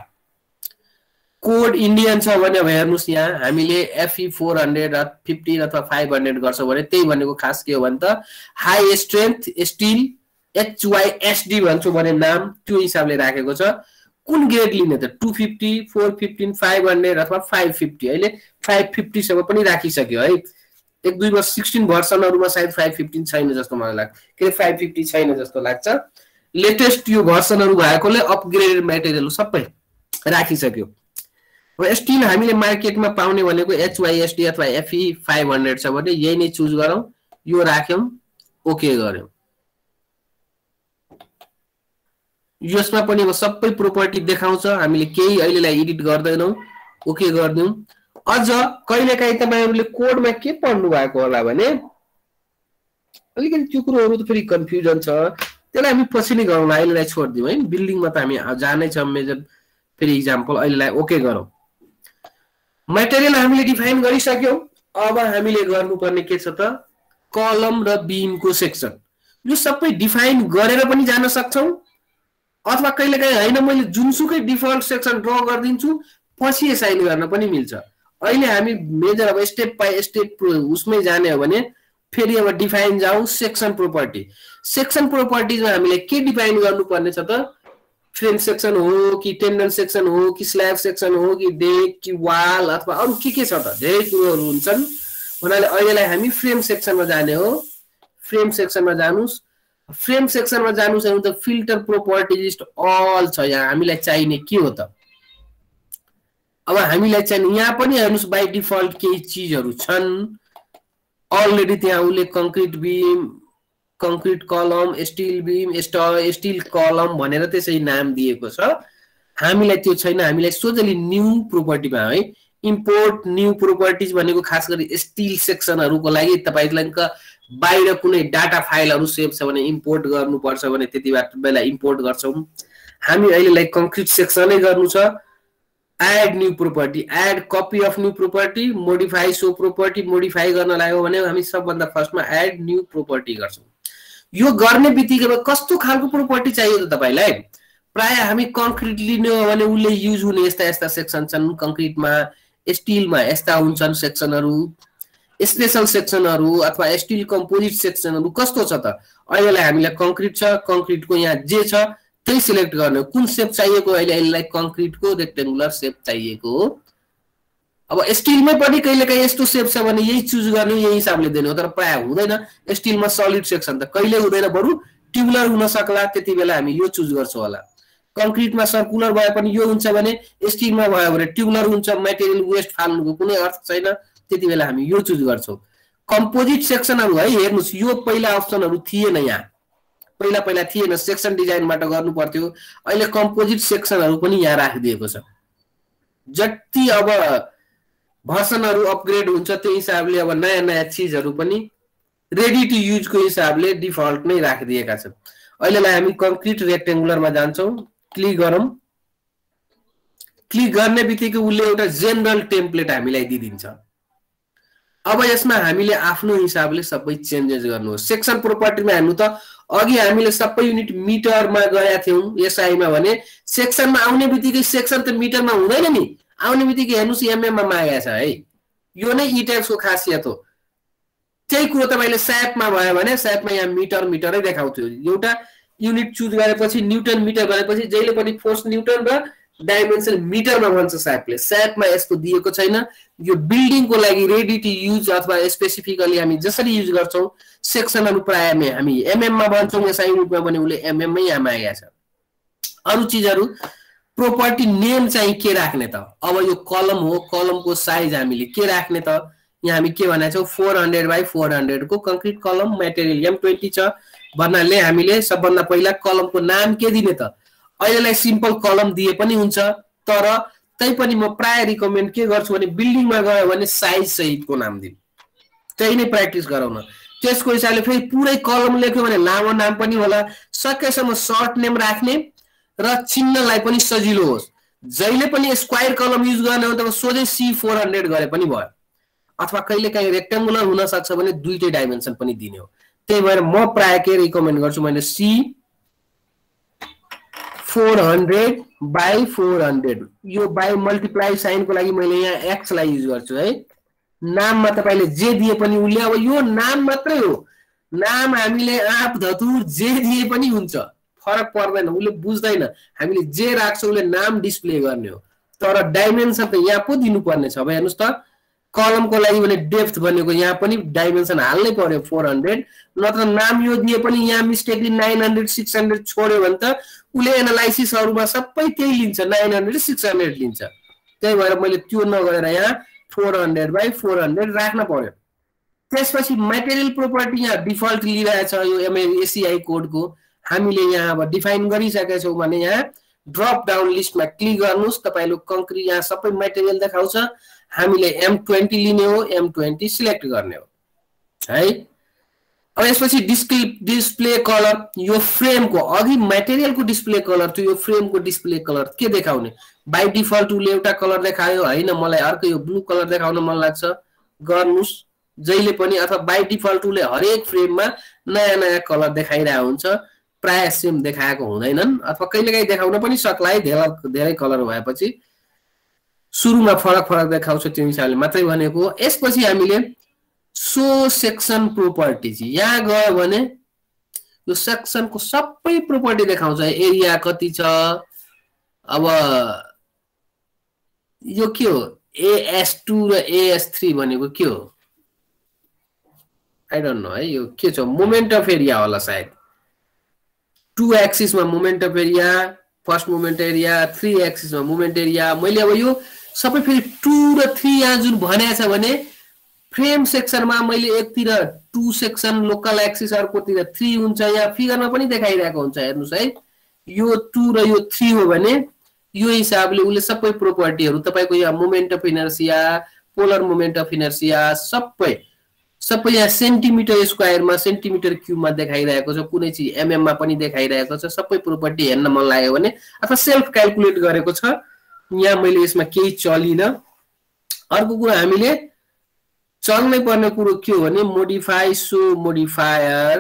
कोड इंडियन छ भने अब हेर्नुस् यहाँ हामीले एफई फोर हन्ड्रेड फिफ्टीन अथवा फाइभ हन्ड्रेड गर्छौं भने त्यही भनेको खास के हो भने त हाई स्ट्रेंथ स्टील एचवाईएसडी भन्छौ भने नाम त्यो हिसाबले राखेको छ कुन ग्रेड लिने त two fifty four fifteen five hundred अथवा फाइभ फिफ्टी अहिले फाइभ फिफ्टी सम्म पनि राखिसक्यो है एक दुई वर्ष सिक्सटीन भर्सनहरुमा सायद फाइभ फिफ्टीन छैन जस्तो मलाई लाग्छ के फाइभ फिफ्टी छैन जस्तो लाग्छ लेटेस्ट यो भर्सनहरु भएकोले अपग्रेडेड मटेरियल सबै राखिसक्यो अब स्टील हामीले मार्केटमा पाउने भनेको एचवाईएसडी अथवा एफई फाइभ हन्ड्रेड छ भने यही नै चुज गरौँ यो राख्यौं ओके गर्यौं यसमा पनि अब सबै प्रोपर्टी देखाउँछ हामीले केही अहिलेलाई एडिट गर्दैनौ ओके गर्दियौ अझ कहिलेकाहीँ तपाईहरुले कोडमा के पढ्नु भएको होला भने अलिकति त्यो कुरोहरु त फेरि कन्फ्युजन छ त्यसलाई हामी पछि नै गरौँला अहिलेलाई छोड्दियौ है बिल्डिङमा त हामी जानै छ मेजर फेरि एक्जाम्पल अहिलेलाई ओके गरौँ मटेरियल हामीले डिफाइन गरिसक्यौ अब हामीले गर्नुपर्ने के छ त कलम र बीमको सेक्सन यो सबै डिफाइन गरेर पनि जान सक्छौं अथवा कहिलेकाहीँ हैन मैले जुनसुकै डिफल्ट सेक्सन ड्रा गर्दिन्छु पछि असाइन गर्न पनि मिल्छ अहिले हामी मेजर अब स्टेप बाइ स्टेप उसमै जाने हो भने फेरि अब डिफाइन जाऊ सेक्सन प्रोपर्टी सेक्सन प्रोपर्टीजमा हामीले के डिफाइन गर्नुपर्ने छ त फ्रेम सेक्सन हो कि टेन्डन सेक्सन हो कि स्ल्याब सेक्सन हो कि डेक कि वाल अथवा अरु के के छ त धेरै कुरोहरु हुन्छन् भन्नाले अहिलेलाई हामी फ्रेम सेक्सनमा जाने हो फ्रेम सेक्सनमा जानुस् फ्रेम सेक्सनमा जानुस् भने त फिल्टर प्रोपर्टी लिस्ट अल छ यहाँ हामीलाई चाहिने के हो त अब हामीलाई चाहिने यहाँ पनि हेर्नुस् बाइ डिफल्ट केही चीजहरु छन् अलरेडी त्यहाँ उले concrete beam concrete column steel beam steel column भनेर त्यसै नाम दिएको छ हामीलाई त्यो छैन हामीलाई सोझै न्यू प्रोपर्टीमा है इम्पोर्ट न्यू प्रोपर्टीज भनेको खास गरी स्टील सेक्सनहरुको लागि तपाईलाई बाहिर कुनै डाटा फाइलहरु सेभ छ भने इम्पोर्ट गर्नु पर्छ भने त्यतिबेला बेला इम्पोर्ट गर्छौं हामी अहिलेलाई कंक्रीट सेक्सनै गर्नु छ add new property add copy of new property modify show property modify गर्न लाग्यो भने हामी सबभन्दा फर्स्टमा एड न्यू प्रोपर्टी गर्छौं यो गर्ने बित्तिकै कस्तो खालको प्रोपर्टी चाहियो त तपाईलाई? प्राय हामी कङ्क्रिट लिने हो भने उसले युज हुने यस्ता यस्ता सेक्सन छन्, कङ्क्रिटमा स्टिलमा यस्ता हुन्छन् सेक्सनहरू, स्पेशल सेक्सनहरू अथवा स्टिल कम्पोजिट सेक्सनहरू कस्तो छ त? अहिलेलाई हामीलाई कङ्क्रिट छ, कङ्क्रिटको यहाँ जे छ त्यही सिलेक्ट गर्ने हो। कुन सेप चाहिएको? अहिले यसलाई कङ्क्रिटको रेक्टेङ्गुलर सेप चाहिएको हो। अब स्टिलमै पनि कहिलेकाहीँ यस्तो सेप छ भने यही चुज गर्ने, यही हिसाबले दिने हो। तर प्राय हुँदैन, स्टिलमा सलिड सेक्सन त कहिले हुँदैन, बरु ट्युबुलर हुन सक्ला, त्यति बेला हामी यो चुज गर्छौँ होला। कङ्क्रिटमा सर्कुलर भए पनि यो हुन्छ भने स्टिलमा भयो भने ट्युबुलर हुन्छ, मेटेरियल वेस्ट फाल्नुको कुनै अर्थ छैन, त्यति बेला हामी यो चुज गर्छौँ। कम्पोजिट सेक्सनहरू है, हेर्नुहोस् यो पहिला अप्सनहरू थिएन, यहाँ पहिला पहिला थिएन, सेक्सन डिजाइनबाट गर्नु पर्थ्यो। अहिले कम्पोजिट सेक्सनहरू पनि यहाँ राखिदिएको छ। जति अब भर्सनहरू अपग्रेड हुन्छ त्यही हिसाबले अब नयाँ नयाँ चिजहरू पनि रेडी टु युजको हिसाबले डिफल्ट नै राखिदिएका छन्। अहिलेलाई हामी कङ्क्रिट रेक्टेङ्गुलरमा जान्छौँ, क्लिक गरौँ। क्लिक गर्ने बित्तिकै उसले एउटा जेनरल टेम्प्लेट हामीलाई दिइदिन्छ। अब यसमा हामीले आफ्नो हिसाबले सबै चेन्जेस गर्नु हो। सेक्सन प्रोपर्टीमा हेर्नु त अघि हामीले सबै युनिट मिटरमा गएका थियौँ एसआईमा भने सेक्सनमा आउने बित्तिकै सेक्सन त मिटरमा हुँदैन नि, आउने बित्तिकै हेर्नुहोस् एमएममा मागेको छ है। यो नै इटेक्सको खासियत हो। त्यही कुरो तपाईँले स्यापमा भयो भने स्यापमा यहाँ मिटर मिटरै देखाउँथ्यो। एउटा युनिट चुज गरेपछि न्युटन मिटर गरेपछि जहिले पनि फोर्स न्युटन र डाइमेन्सन मिटरमा भन्छ स्यापले। स्यापमा यस्तो दिएको छैन। यो बिल्डिङको लागि रेडी टु युज अथवा स्पेसिफिकली हामी जसरी युज गर्छौँ सेक्सनहरू प्राय हामी एमएममा भन्छौँ, एसआई युनिटमा पनि उसले एमएममै यहाँ मागेको छ। अरू चिजहरू प्रोपर्टी नेम चाहिँ के राख्ने त? अब यो कलम हो, कलमको साइज हामीले के राख्ने त? यहाँ हामी के भनेको छौँ, फोर हन्ड्रेड बाई फोर हन्ड्रेडको concrete column material M twenty छ भन्नाले हामीले सबभन्दा पहिला कलमको नाम के दिने त? अहिलेलाई सिम्पल कलम दिए पनि हुन्छ, तर त्यही पनि म प्राय रिकमेन्ड के गर्छु भने बिल्डिङमा गयो भने साइज सहितको नाम दिनु, त्यही नै प्र्याक्टिस गराउन। त्यसको हिसाबले फेरि पुरै कलम लेख्यो भने लामो नाम पनि होला, सकेसम्म सर्ट नेम राख्ने र चिन्हलाई पनि सजिलो होस्। जहिले पनि स्क्वायर कलम युज गर्ने हो त सोझै सी फोर हन्ड्रेड गरे पनि भयो, अथवा कहिलेकाहीँ रेक्टेङ्गुलर हुन सक्छ भने दुईटै डाइमेन्सन पनि दिने हो। त्यही भएर म प्राय के रिकमेन्ड गर्छु, मैले C four hundred by four hundred, यो बाई मल्टिप्लाई साइनको लागि मैले यहाँ एक्सलाई युज गर्छु है। नाममा तपाईँले जे दिए पनि उसले, अब यो नाम मात्रै हो, नाम हामीले आँप धतुर जे दिए पनि हुन्छ, फरक पर्दैन, उसले बुझ्दैन। हामीले जे राख्छौँ उसले नाम डिस्प्ले गर्ने हो, तर डाइमेन्सन त यहाँ पो दिनुपर्ने छ। अब हेर्नुहोस् त कलमको लागि भने डेप्थ भनेको यहाँ पनि डाइमेन्सन हाल्नै पर्यो फोर हन्ड्रेड, नत्र नाम यो दिए पनि यहाँ mistakenly nine hundred six hundred छोड्यो भने त उसले एनालाइसिसहरूमा सबै त्यही लिन्छ, नाइन हन्ड्रेड सिक्स हन्ड्रेड लिन्छ। त्यही भएर मैले त्यो नगरेर यहाँ four hundred by four hundred राख्न पर्यो। त्यसपछि मेटेरियल प्रोपर्टी यहाँ डिफल्ट लिइरहेछ यो एमएसिआई कोडको, हामीले यहाँ अब डिफाइन गरिसकेका छौँ भने यहाँ ड्रप डाउन लिस्टमा क्लिक गर्नुहोस्, तपाईँले कङ्क्रिट यहाँ सबै मेटेरियल देखाउँछ। हामीले एम ट्वेन्टी लिने हो, एम ट्वेन्टी सिलेक्ट गर्ने हो है। अब यसपछि डिस्प्ले डिस्प्ले कलर, यो फ्रेमको अघि मेटेरियलको डिस्प्ले कलर थियो, यो फ्रेमको डिस्प्ले कलर के देखाउने? बाई डिफल्ट उसले एउटा कलर देखायो, होइन मलाई अर्को यो ब्लू कलर देखाउन मन लाग्छ, गर्नुहोस् जहिले पनि। अथवा बाई डिफल्ट उसले हरेक फ्रेममा नयाँ नयाँ कलर देखाइरहेको हुन्छ, प्राय सेम देखाएको हुँदैनन्, अथवा कहिलेकाहीँ देखाउन पनि सक्ला है, धेरै धेरै कलर भएपछि सुरुमा फरक फरक देखाउँछ, त्यो हिसाबले मात्रै भनेको। यसपछि हामीले सो सेक्सन प्रोपर्टिज यहाँ गयो भने यो सेक्सनको सबै प्रोपर्टी देखाउँछ, एरिया कति छ, अब यो के हो एएस टू र एएस थ्री भनेको के हो आई डोन्ट नो है, यो के छ मोमेन्ट अफ एरिया होला सायद। टू एक्सिसमा moment of area, first moment area, three एक्सिसमा मोमेन्ट एरिया। मैले अब यो सबै फेरि टू र थ्री यहाँ जुन भनेको छ भने फ्रेम सेक्सनमा मैले एकतिर टू सेक्सन लोकल एक्सिस, अर्कोतिर थ्री हुन्छ, यहाँ फिगरमा पनि देखाइरहेको हुन्छ, हेर्नुहोस् है। यो टू र यो थ्री हो भने यो हिसाबले उसले सबै प्रोपर्टीहरू तपाईँको यहाँ moment of inertia, polar moment of inertia सबै सबै यहाँ सेन्टिमिटर स्क्वायरमा सेन्टिमिटर क्युबमा देखाइरहेको छ, कुनै चिज एमएममा पनि देखाइरहेको छ। सबै प्रोपर्टी हेर्न मन लाग्यो भने अथवा सेल्फ क्याल्कुलेट गरेको छ, यहाँ मैले यसमा केही चलिन। अर्को कुरा हामीले चल्नै पर्ने कुरो के हो भने मोडिफाई सो मोडिफायर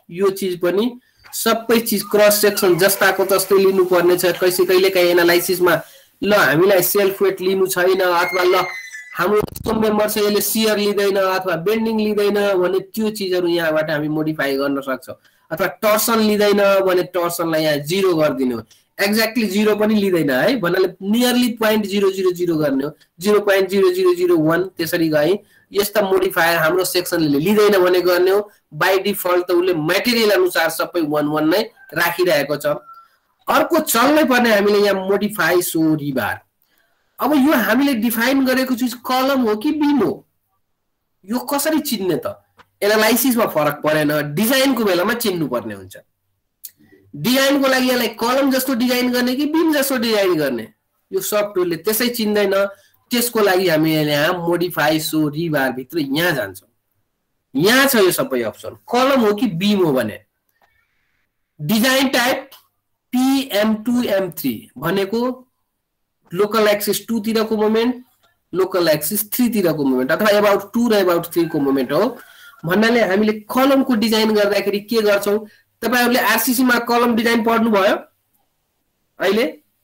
यो चीज पनि सबै चीज क्रस सेक्सन जस्ताको तस्तै लिनु पर्ने छ। कसै कहिले काहीँ एनालाइसिसमा ल हामीलाई सेल्फ वेट लिनु छैन अथवा ल हाम्रो टिम मेम्बर छ यसले शियर लिँदैन अथवा बेन्डिङ लिँदैन भने त्यो चीजहरु यहाँबाट हामी मोडिफाई गर्न सक्छौं। अथवा टर्सन लिँदैन भने टर्सनलाई यहाँ जिरो गरिदिनु। एक्ज्याक्टली जिरो पनि लिँदैन है भन्नाले nearly point zero zero zero गर्ने हो। Zero point zero zero zero one त्यसरी गए यस्ता मोडिफायर हाम्रो सेक्सनले लिँदैन भने गर्ने हो। बाइ डिफल्ट त उले मटेरियल अनुसार सबै वन वन नै राखिरहेको छ। अर्को चल्नै पर्ने हामीले यहाँ मोडिफाई सो रिबार। अब यो हामीले डिफाइन गरेको चीज कलम हो कि बीम हो यो कसरी चिन्ने त? एनालाइसिसमा फरक परेन, डिजाइनको बेलामा चिन्नु पर्ने हुन्छ। डिजाइनको लागि यसलाई कलम जस्तो डिजाइन गर्ने कि बीम जस्तो डिजाइन गर्ने यो सफ्टवेयरले त्यसै चिन्दैन। त्यसको लागि हामी यहाँ मोडिफाई सो रिबार भित्र यहाँ जान्छौं। यहाँ छ यो सबै अप्सन। कलम हो कि बीम हो भने design type P M two M three भनेको लोकल एक्सिस टू तिरको मोमेन्ट, लोकल एक्सिस थ्री तिरको मोमेन्ट अथवा अबाउट टू र अबाउट थ्री को मोमेन्ट हो। भन्नाले हामीले कलमको डिजाइन गर्दाखेरि के गर्छौं? तपाईहरुले आरसीसी मा कलम डिजाइन पढ्नु भयो अहिले?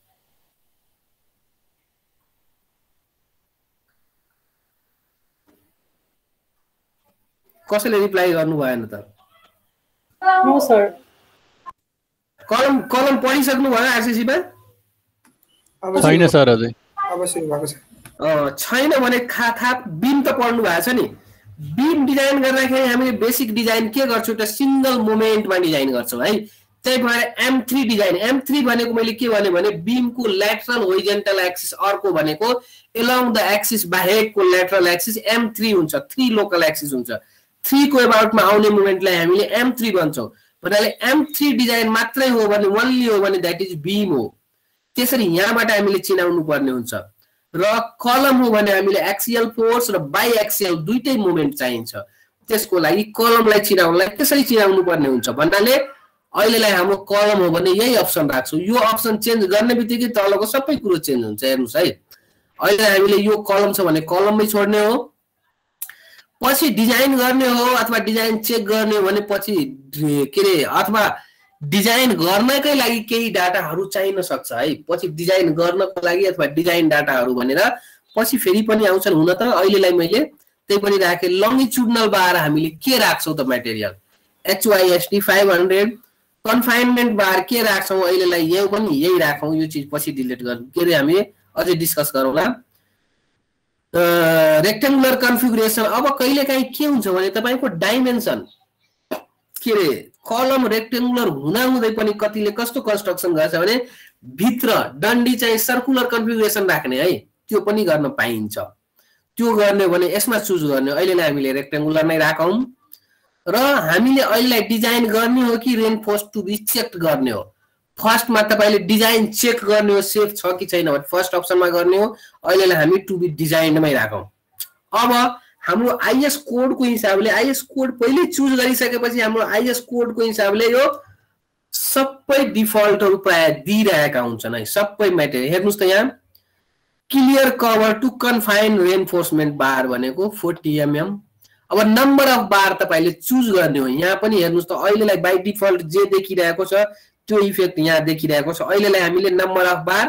कसैले रिप्लाई गर्नु भएन त? No sir. कलम कलम पढिसक्नु भयो आरसीसी मा? छैन सर अझै। अब सुरु भएको छ। अ छैन भने खा खा बीम त पढ्नु भएको छ नि। बीम डिजाइन गर्दाखेरि हामीले बेसिक डिजाइन के गर्छौं? एउटा सिंगल मोमेन्टमा डिजाइन गर्छौं है। त्यही भएर M three design. M three भनेको मैले के भने भने बीमको ल्याटरल होरिजन्टल एक्सिस, अर्को भनेको एलोङ द एक्सिस बाहेकको ल्याटरल एक्सिस एम थ्री हुन्छ। थ्री लोकल एक्सिस हुन्छ। थ्री को अबाउटमा आउने मोमेन्टलाई हामीले एम थ्री भन्छौं। भन्नाले एम थ्री डिजाइन मात्रै हो भने ओन्ली हो भने दैट इज बीम हो। त्यसरी यहाँबाट हामीले चिनाउनु पर्ने हुन्छ। र कलम हो भने हामीले एक्सियल फोर्स र बाइ एक्सियल दुईटै मोमेन्ट चाहिन्छ। त्यसको लागि कलमलाई चिनाउनलाई त्यसरी चिनाउनु पर्ने हुन्छ। भन्नाले अहिलेलाई हाम्रो कलम हो भने यही अप्सन राख्छौं। यो अप्सन चेन्ज गर्ने बित्तिकै तलको सबै कुरो चेन्ज हुन्छ। हेर्नुस् है, अहिले हामीले यो कलम छ भने कलममै छोड्ने हो। पछि डिजाइन गर्ने हो अथवा डिजाइन चेक गर्ने हो भने पछि के रे अथवा डिजाइन गर्नकै लागि केही डाटाहरु चाहिन सक्छ है। पछि डिजाइन गर्नको लागि अथवा डिजाइन डाटाहरु भनेर पछि फेरि पनि आउँछन्। हुन त अहिलेलाई मैले त्यही पनि राखे। लंगिट्युडनल बार हामीले के राख्छौं त? Material HYSD five hundred. Confinement bar के राख्छौं? अहिलेलाई यो पनि यही राखौं। यो चीज पछि डिलिट गर्नु के रे हामी अझै डिस्कस गरौँला। Rectangular configuration. अब कहिलेकाहीँ के हुन्छ भने तपाईको डाइमेन्सन के रे कलम रेक्टेंगुलर हुँदा हुँदै पनि कतिले कस्तो कन्स्ट्रक्सन गर्छ भने भित्र डन्डी चाहिँ सर्कुलर कन्फिगुरेसन राख्ने है। त्यो पनि गर्न पाइन्छ। त्यो गर्ने भने यसमा चुज गर्ने। अहिलेलाई हामीले रेक्टेंगुलर नै राखौं। र हामीले अहिलेलाई डिजाइन गर्ने हो कि रेनफोर्स टु बी चेक गर्ने हो? फर्स्टमा तपाईले डिजाइन चेक गर्ने हो सेफ छ कि छैन भने फर्स्ट अप्सनमा गर्ने हो। अहिलेलाई हामी टु बी डिजाइनमै राखौं। अब हाम्रो आईएस कोडको हिसाबले आईएस कोड पहिले चुज गरिसकेपछि हाम्रो आईएस कोडको हिसाबले यो सबै डिफल्टहरु प्राय दिइरहेका हुन्छन् है। सबै मटेरियल हेर्नुस् त यहाँ clear cover to confine reinforcement bar भनेको फोर्टी एमएम। अब नम्बर अफ बार तपाईले चुज गर्ने हो। यहाँ पनि हेर्नुस् त अहिलेलाई बाइ डिफल्ट जे देखिरहेको छ त्यो इफेक्ट यहाँ देखिरहेको छ। अहिलेलाई हामीले नम्बर अफ बार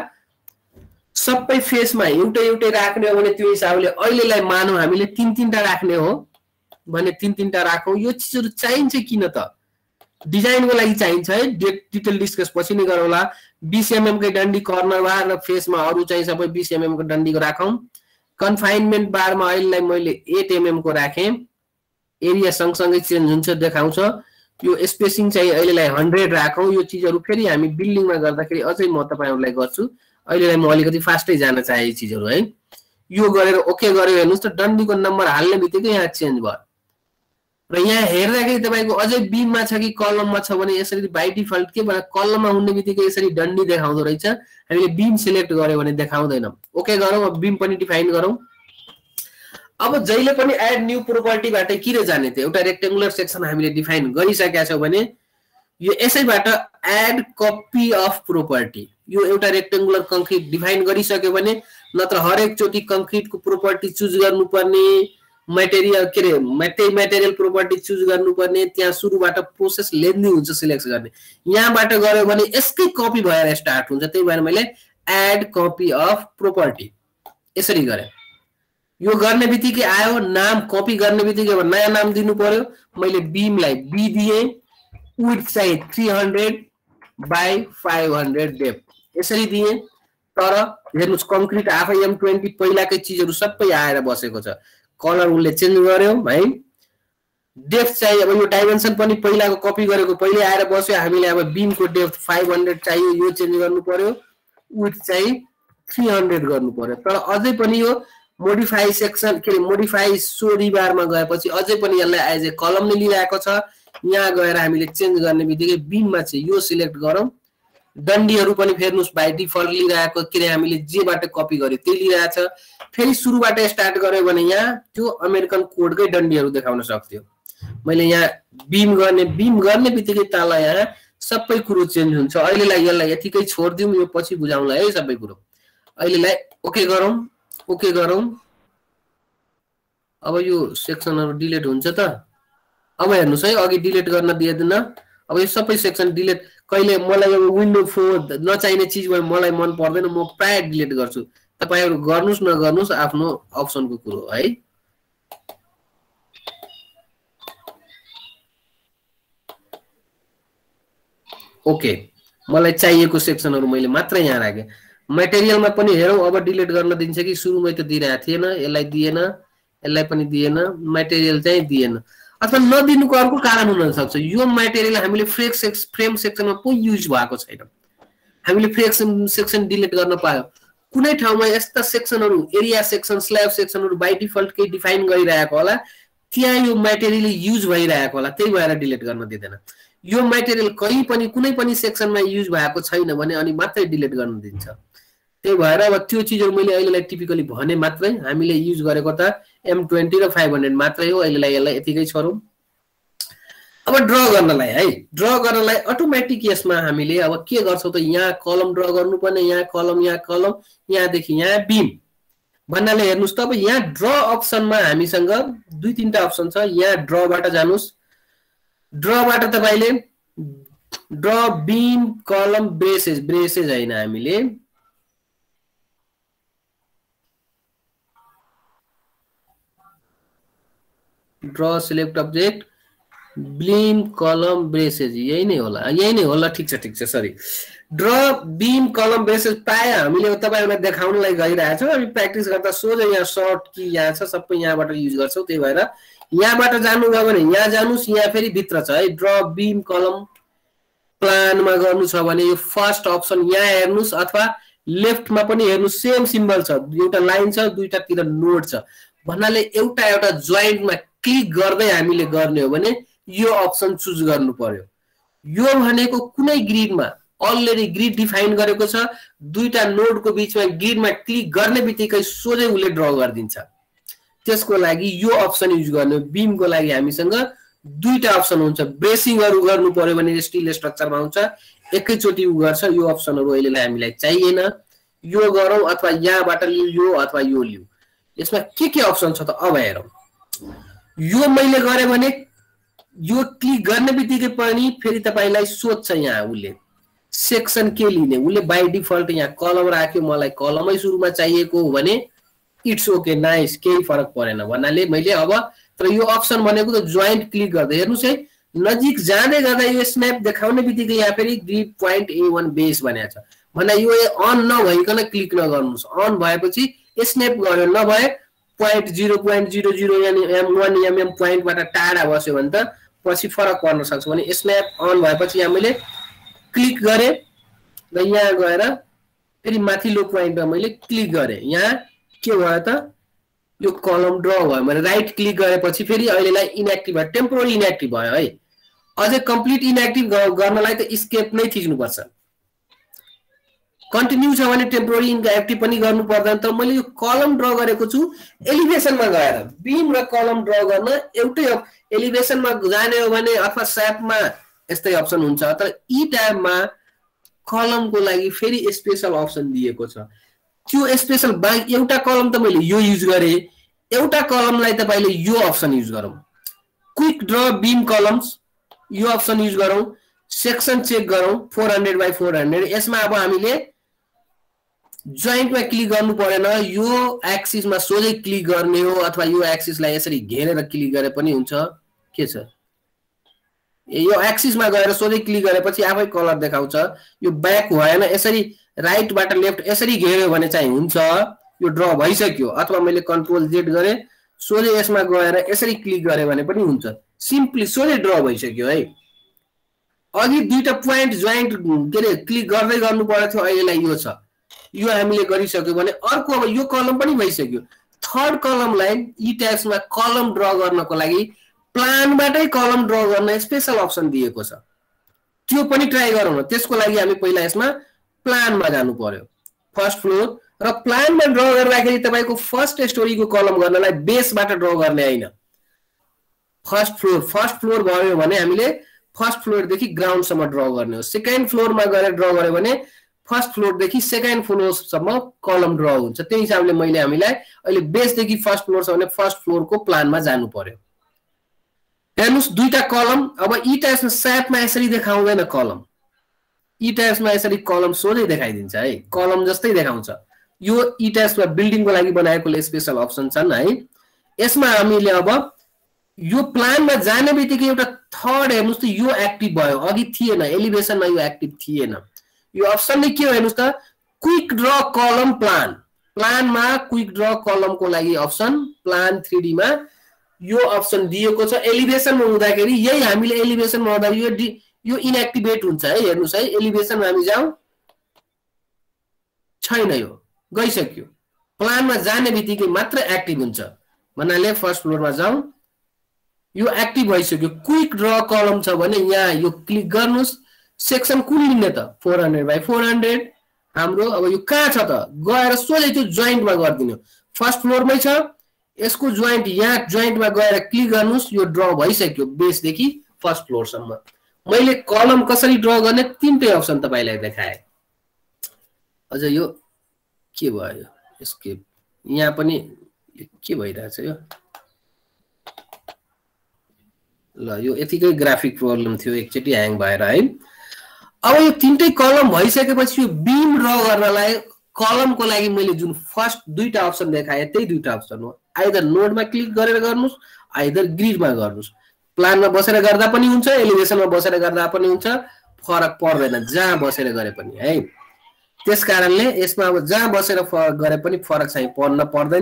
सबै फेसमा एउटै एउटै राख्ने हो भने त्यो हिसाबले अहिलेलाई मानौ हामीले तीन तीनटा राख्ने हो भने तीन तीनटा राखौं। यो चीजहरु चाहिन्छ किन त? डिजाइनको लागि चाहिन्छ है। डिटेल डिस्कस पछि नै गरौँला। बीस एमएम कै डन्डी कर्नर बार र फेसमा अरु चाहिँ सबै बीस एमएम को डन्डीको राखौं। कन्फाइनमेन्ट बारमा अहिलेलाई मैले आठ एमएम को राखेँ। एरिया सँगसँगै चेन्ज हुन्छ देखाउँछ। यो स्पेसिङ चाहिँ अहिलेलाई हन्ड्रेड राखौं। यो चीजहरु फेरि हामी बिल्डिङमा गर्दाखेरि अझै म तपाईहरुलाई गर्छु। अहिलेलाई म अलिकति फास्टै जान चाहे यी चीजहरु है। यो गरेर ओके गर्यो हेर्नुस् त डन्डीको नम्बर हाल्ने बित्तिकै यहाँ चेन्ज भयो। र यहाँ हेर्दाखेरि तपाईको अझै बीममा छ कि कलममा छ भने यसरी बाइ डिफल्ट के भने कलममा हुने बित्तिकै यसरी डन्डी देखाउँदो रहेछ। हामीले बीम सिलेक्ट गर्यो भने देखाउँदैन। ओके गरौँ। अब बीम पनि डिफाइन गरौँ। अब जहिले पनि एड न्यू प्रोपर्टीबाट किन जाने त? एउटा रेक्टेंगुलर सेक्सन हामीले डिफाइन गरिसकेका छौं भने यो यसैबाट एड कपी अफ प्रोपर्टी। यो एउटा रेक्टेंगुलर कंक्रीट डिफाइन गरिसक्यो भने नत्र हरेक चोटी कंक्रीटको प्रोपर्टी चुज गर्नुपर्ने मटेरियल के रे मटे मटेरियल प्रोपर्टी चुज गर्नुपर्ने त्यहाँ सुरुबाट प्रोसेस लेन्दी हुन्छ सिलेक्ट गर्ने यहाँबाट गऱ्यो भने यसकै कपी भएर स्टार्ट हुन्छ त्यही भएर मैले एड कपी अफ प्रोपर्टी यसरी गरे यो गर्ने बित्तिकै आयो नाम कपी गर्ने बित्तिकै अब नयाँ नाम दिनु पर्यो मैले बीमलाई बी दिए विड्थ चाहिँ three hundred by five hundred depth यसरी दिए तर हेर्नुस् कंक्रीट आफै M twenty पहिलाकै चीजहरु सबै आएर बसेको छ कलर उले चेन्ज गर्यो है डेप्थ चाहिँ अब यो डाइमेन्सन पनि पहिलाको कपी गरेको पहिले आएर बस्यो हामीले अब बीम को डेप्थ five hundred चाहियो यो चेन्ज गर्नु पर्यो विड्थ चाहिँ three hundred गर्नु पर्यो तर अझै पनि यो मोडिफाई सेक्सन के मोडिफाई सो रिबारमा गएपछि अझै पनि यसलाई एज ए कलम नै लिइराको छ यहाँ गएर हामीले चेन्ज गर्ने बित्तिकै बीममा चाहिँ यो सिलेक्ट गरौँ डन्डीहरु पनि फेर्नुस् बाइ डिफल्ट लिइराको किन हामीले जेबाट कपी गर्यो त्यही लिइराछ फेरि सुरुबाट स्टार्ट गर्यो भने यहाँ त्यो अमेरिकन कोडकै डन्डीहरु देखाउन सक्थ्यो मैले यहाँ बीम गर्ने बीम गर्ने बित्तिकै तल यहाँ सबै कुरो चेन्ज हुन्छ अहिलेलाई यसलाई यतिकै छोड्दियौं यो पछि बुझाउँला है सबै कुरो अहिलेलाई ओके गरौँ ओके गरौँ अब यो सेक्सनहरु डिलिट हुन्छ त अब हेर्नुस् है अघि डिलिट गर्न दिएदैन अब यो सबै सेक्सन डिलिट कहिले मलाई अब विन्डो फोर नचाहिने चीज भयो मलाई मन पर्दैन म प्राय डिलिट गर्छु तपाईहरु गर्नुस् नगर्नुस् आफ्नो अप्सनको कुरो है ओके मलाई चाहिएको सेक्सनहरु मैले मात्र यहाँ राखे मटेरियलमा पनि हेरौं अब डिलिट गर्न दिन्छ कि सुरुमै त दिइरा थिएन यसलाई दिएन यसलाई पनि दिएन मटेरियल चाहिँ दिएन अथवा नदिनुको अर्को कारण हुन सक्छ यो मटेरियल हामीले फ्रेम फ्रेम सेक्सनमा पो युज भएको छैन हामीले फ्रेम सेक्सन डिलिट गर्न पायो कुनै ठाउँमा यस्ता सेक्सनहरु एरिया सेक्सन स्ल्याब सेक्सनहरु बाइ डिफल्ट के डिफाइन गरिरहेको होला त्यहाँ यो मटेरियल युज भइरहेको होला त्यही भएर डिलिट गर्न दिदैन यो मटेरियल कहीं पनि कुनै पनि सेक्सनमा युज भएको छैन भने अनि मात्रै डिलिट गर्न दिन्छ त्यही भएर अब त्यो चीजहरु मैले अहिलेलाई टिपिकली भने मात्रै हामीले युज गरेको त M twenty र five hundred मात्रै हो अहिलेलाई यसलाई यतिकै छोडौं अब ड्रा गर्नलाई है ड्रा गर्नलाई अटोमेटिक यसमा हामीले अब के गर्छौं त यहाँ कलम ड्रा गर्नुपर्ने यहाँ कलम यहाँ कलम यहाँ देखि यहाँ बीम भन्नाले हेर्नुस् त अब यहाँ ड्रा अप्सनमा हामीसँग दुई तीनटा अप्सन छ यहाँ ड्रा बाट जानुस् ड्रा बाट तपाईले draw beam column braces braces हैन हामीले draw select object beam column braces यही नै होला यही नै होला ठीक छ ठीक छ sorry draw beam column braces प्राय हामीले तपाईहरुलाई देखाउनलाई गइरहेछ हामी प्र्याक्टिस गर्दा सोझै यहाँ सर्ट की यहाँ छ सबै यहाँबाट युज गर्छौं त्यही भएर यहाँबाट जानु गयो भने यहाँ जानुस् यहाँ फेरि भित्र छ है ड्रा बीम कलम प्लानमा गर्नु छ भने यो फर्स्ट अप्सन यहाँ हेर्नुस् अथवा लेफ्टमा पनि हेर्नुस् सेम सिम्बल छ एउटा लाइन छ दुईटातिर नोड छ भन्नाले एउटा एउटा जोइन्टमा क्लिक गर्दै हामीले गर्ने हो भने यो अप्सन चुज गर्नु पर्यो यो भनेको कुनै ग्रिडमा अलरेडी ग्रिड डिफाइन गरेको छ दुईटा नोडको बीचमा ग्रिडमा क्लिक गर्ने बित्तिकै सोझै उले ड्रा गर्दिन्छ त्यसको लागि यो अप्सन युज गर्ने बीमको लागि हामीसँग दुईटा अप्सन हुन्छ ब्रेसिङहरु गर्नु पर्यो भने स्टील स्ट्रक्चरमा हुन्छ एकैचोटी उ गर्छ यो अप्सनहरु अहिलेलाई हामीलाई चाहिएन यो गरौँ अथवा यहाँबाट लिऊ यो अथवा यो लिऊ यसमा के के अप्सन छ त अब हेरौं यो मैले गरे भने यो क्लिक गर्ने बित्तिकै पनि फेरि तपाईलाई सोध्छ यहाँ उले सेक्सन के लिने उले बाइ डिफल्ट यहाँ कलम राख्यो मलाई कलमै सुरुमा चाहिएको हो भने इट्स ओके नाइस केही फरक परेन भन्नाले मैले अब तर यो अप्सन भनेको त जोइन्ट क्लिक गर्दै हेर्नुस् है नजिक जाँदै गर्दा यो स्न्याप देखाउने बित्तिकै यहाँ फेरि grid point A one base भनेको छ भन्दा यो अन नभइकन क्लिक नगर्नुस् अन भएपछि स्न्याप गर्यो नभए point zero point zero zero यानी M one mm पोइन्टबाट टाढा बस्यो भने त पछि फरक पर्न सक्छ भने स्न्याप अन भएपछि यहाँ मैले क्लिक गरे र यहाँ गएर फेरि माथिल्लो पोइन्टमा मैले क्लिक गरे यहाँ के भयो त यो कलम ड्रा भयो मैले राइट क्लिक गरेपछि फेरि अहिलेलाई इनएक्टिभ भयो टेम्पोररी इनएक्टिभ भयो है अझै कम्प्लिट इनएक्टिभ गर्नलाई त एस्केप नै थिच्नु पर्छ कन्टिन्यू छ भने टेम्पोररी इनएक्टिभ पनि गर्नु पर्दैन तर मैले यो कलम ड्रा गरेको छु एलिभेसनमा गएर बीम र कलम ड्रा गर्न एउटै एलिभेसनमा जाने हो भने अथवा स्यापमा यस्तै अप्सन हुन्छ तर ई ट्याबमा कलमको लागि फेरि स्पेशल अप्सन दिएको छ त्यो स्पेशल बाइ एउटा कलम त मैले यो युज गरे एउटा कलमलाई तपाईले यो अप्सन युज गरौँ, क्विक ड्र बीम कलम्स यो अप्सन युज गरौँ, सेक्सन चेक गरौँ four hundred by four hundred. यसमा अब हामीले जोइन्टमा क्लिक गर्नु परेन, यो एक्सिसमा सोझै क्लिक गर्ने हो अथवा यो एक्सिसलाई यसरी घेरेर क्लिक गरे पनि हुन्छ। के छ यो एक्सिसमा गएर सोझै क्लिक गरेपछि आफै कलर देखाउँछ। यो ब्याक भएन, यसरी राइटबाट लेफ्ट यसरी घेर्यो भने चाहिँ हुन्छ, यो ड्र भइसक्यो। अथवा मैले कन्ट्रोल जेड गरे सोझै यसमा गएर यसरी क्लिक गरे भने पनि हुन्छ, सिम्पली सोझै ड्र भइसक्यो है। अघि दुईटा पोइन्ट जोइन्ट के रे क्लिक गर्दै गर्नु पर्यो थियो, अहिलेलाई यो छ, यो हामीले गरिसक्यो भने अर्को अब यो कलम पनि भइसक्यो। थर्ड कलमलाई ई ट्याक्समा कलम ड्र गर्नको लागि प्लानबाटै कलम ड्र गर्न स्पेशल अप्सन दिएको छ, त्यो पनि ट्राई गरौँ न। त्यसको लागि हामी पहिला यसमा प्लानमा जानु पर्यो, फर्स्ट फ्लोर, र प्लानमा ड्र गर्दाखेरि तपाईको फर्स्ट स्टोरीको कलम गर्नलाई बेसबाट ड्र गर्ने हैन, फर्स्ट फ्लोर फर्स्ट फ्लोर भयो भने हामीले फर्स्ट फ्लोरदेखि ग्राउन्डसम्म ड्र गर्ने हो। सेकेन्ड फ्लोरमा गएर ड्र गर्यो भने फर्स्ट फ्लोरदेखि सेकेन्ड फ्लोरसम्म कलम ड्र हुन्छ। त्यही हिसाबले मैले हामीलाई अहिले बेसदेखि फर्स्ट फ्लोरसम्म फर्स्ट फ्लोरको प्लानमा जानु पर्यो। हेर्नुस् दुईटा कलम, अब ई टाइप्समा स्यापमा यसरी देखाउँदैन कलम, ई टाइप्समा यसरी कलम सोझै देखाइदिन्छ है, कलम जस्तै देखाउँछ। यो ई टाइप्समा बिल्डिङको लागि बनाएकोले स्पेशल अप्सन छन् है। यसमा हामीले अब यो प्लानमा जाने बित्तिकै एउटा थर्ड हेर्नुस् त यो एक्टिभ भयो, अघि थिएन, एलिभेसनमा यो एक्टिभ थिएन। यो अप्सन नै के हो हेर्नुस् त, क्विक ड्र कलम प्लान। प्लानमा क्विक ड्र कलमको लागि अप्सन प्लान थ्री डी मा यो अप्सन दिएको छ। एलिभेसनमा हुँदाखेरि यही हामीले एलिभेसनमा हुँदा यो यो इनएक्टिभेट हुन्छ है। हेर्नुस् है, एलिभेसनमा हामी जाउँ, छैन, यो गइसक्यो। प्लानमा जाने बित्तिकै मात्र एक्टिभ हुन्छ भन्नाले फर्स्ट फ्लोरमा जाउँ, यो एक्टिभ भइसक्यो। क्विक ड्र कलम छ भने यहाँ यो क्लिक गर्नुस्, सेक्सन कुन लिने त फोर हन्ड्रेड बाई फोर हन्ड्रेड हाम्रो। अब यो कहाँ छ त, गएर सोझै त्यो जोइन्टमा गरिदिनु, फर्स्ट फ्लोरमै छ, यसको जोइन्ट यहाँ जोइन्टमा गएर क्लिक गर्नुस्, यो ड्र भइसक्यो बेसदेखि फर्स्ट फ्लोरसम्म। मैले कलम कसरी ड्र गर्ने तीनटै अप्सन तपाईलाई देखाए। अझ यो के भयो, एस्केप, यहाँ पनि के भइरहेछ यो, ल यो यतिकै ग्राफिक प्रब्लम थियो, एकचोटि ह्याङ भएर है। अब यो तीनटै कलम भइसकेपछि यो बीम ड्र गर्नलाई कलमको लागि मैले जुन फर्स्ट दुईटा अप्सन देखाए त्यही दुईटा अप्सन हो। आइदर नोडमा क्लिक गरेर गर्नुस्, आइदर ग्रिडमा गर्नुस्। प्लानमा बसेर गर्दा पनि हुन्छ, एलिभेसनमा बसेर गर्दा पनि हुन्छ, फरक पर्दैन जहाँ बसेर गरे पनि है। त्यसकारणले यसमा अब जहाँ बसेर गरे पनि फरक चाहिँ पर्न पर्दैन।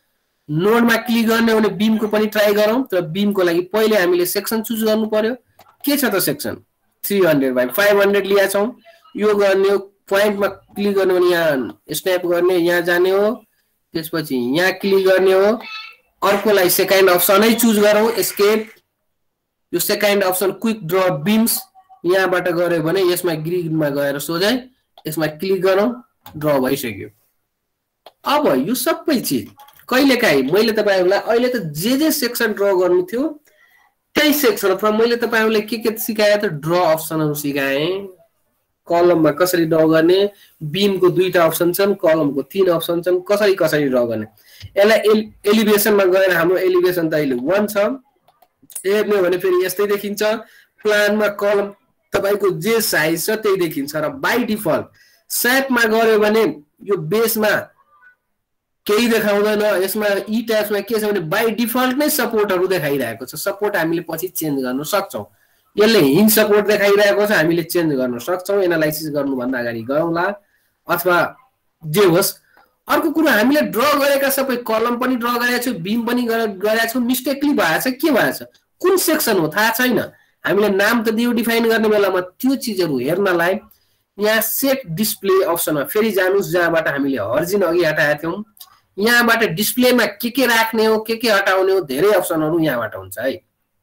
नोडमा क्लिक गर्ने भने बीमको पनि ट्राई गरौँ, तर बीमको लागि पहिले हामीले सेक्सन चुज गर्नु पर्यो। के छ त section three hundred by five hundred लिया छौँ, यो गर्ने हो। पोइन्टमा क्लिक गर्ने भने यहाँ स्न्याप गर्ने, यहाँ जाने हो, त्यसपछि यहाँ क्लिक गर्ने हो। अर्कोलाई सेकेन्ड अप्सनै चुज गरौँ, एस्केप। यो second option quick draw beams, यहाँबाट गऱ्यो भने यसमा ग्रिडमा गएर सोझै यसमा क्लिक गरौँ, ड्र भइसक्यो। अब यो सबै चिज कहिलेकाहीँ मैले तपाईहरुलाई अहिले त जे जे सेक्सन ड्र गर्नु थियो त्यही सेक्सन अथवा मैले तपाईहरुलाई के के सिकाए त ड्र अप्सनहरु सिकाए। कलममा कसरी ड्र गर्ने, बीमको दुईटा अप्सन छन्, कलमको तीन अप्सन छन्, कसरी कसरी ड्र गर्ने। यसलाई एलिभेसनमा गएर हाम्रो एलिभेसन त अहिले वन छ, हेर्ने हो भने फेरि यस्तै देखिन्छ। प्लानमा कलम तपाईको जे साइज छ त्यही देखिन्छ र बाइ डिफल्ट स्यापमा गऱ्यो भने यो बेसमा केही देखाउँदैन। यसमा ई ट्याब्समा के छ भने बाइ डिफल्ट नै सपोर्टहरु देखाइरहेको छ। सपोर्ट हामीले पछि चेन्ज गर्न सक्छौं। यसले हिन्ज सपोर्ट देखाइरहेको छ, हामीले चेन्ज गर्न सक्छौं। एनालाइसिस गर्नु भन्दा अगाडि गरौँला अथवा जे होस्। अर्को कुरा, हामीले ड्र गरेका सबै कलम पनि ड्र गरेका छौं, बीम पनि गरेका छौं, मिस्टेकली भएछ, के भएछ, कुन सेक्सन हो थाहा छैन। हामीले नाम त दियो डिफाइन गर्ने बेलामा, त्यो चीजहरु हेर्नलाई यहाँ सेट डिस्प्ले अप्सनमा फेरि जानुस्, जहाँबाट हामीले हर्जिन अघि हटाएका थियौं। यहाँबाट डिस्प्लेमा के के राख्ने हो, के के हटाउने हो, धेरै अप्सनहरु यहाँबाट हुन्छ है।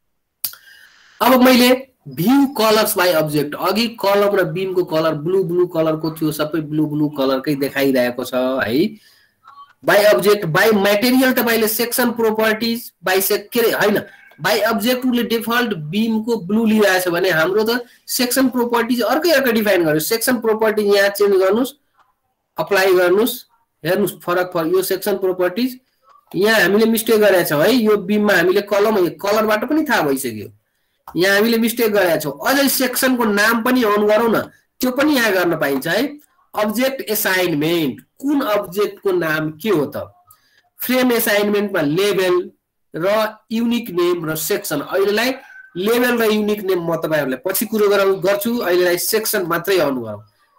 अब मैले भ्यू कलर्स बाइ अब्जेक्ट, अघि कलम र बीमको कलर ब्लू ब्लू कलरको थियो, सबै ब्लू ब्लू कलरकै देखाइरहेको छ है। बाइ अब्जेक्ट बाइ मटेरियल तपाईले सेक्सन प्रोपर्टिज बाइ सेक के हैन, बाइ अब्जेक्ट ले डिफल्ट बीमको ब्लू लिइरहेछ भने हाम्रो त सेक्सन प्रोपर्टिज अर्कै अर्कै डिफाइन गर्यो। सेक्सन प्रोपर्टिज यहाँ चेन्ज गर्नुस्, अप्लाई गर्नुस्, हेर्नुस् फरक फरक। यो सेक्सन प्रोपर्टिज यहाँ हामीले मिस्टेक गरेका छौँ है। यो बीममा हामीले कलम कलरबाट पनि थाहा भइसक्यो। यहाँ हामीले मिस्टेक गरेका छौँ। अझै सेक्सनको नाम पनि अन गरौँ न, त्यो पनि यहाँ गर्न पाइन्छ है। अब्जेक्ट एसाइनमेन्ट, कुन अब्जेक्टको नाम के हो त? फ्रेम एसाइनमेन्टमा लेभल र युनिक नेम र सेक्सन। अहिलेलाई लेभल र युनिक नेम म तपाईहरुलाई पछि कुरो गराउ गर्छु। अहिलेलाई सेक्सन मात्रै अन गरौँ,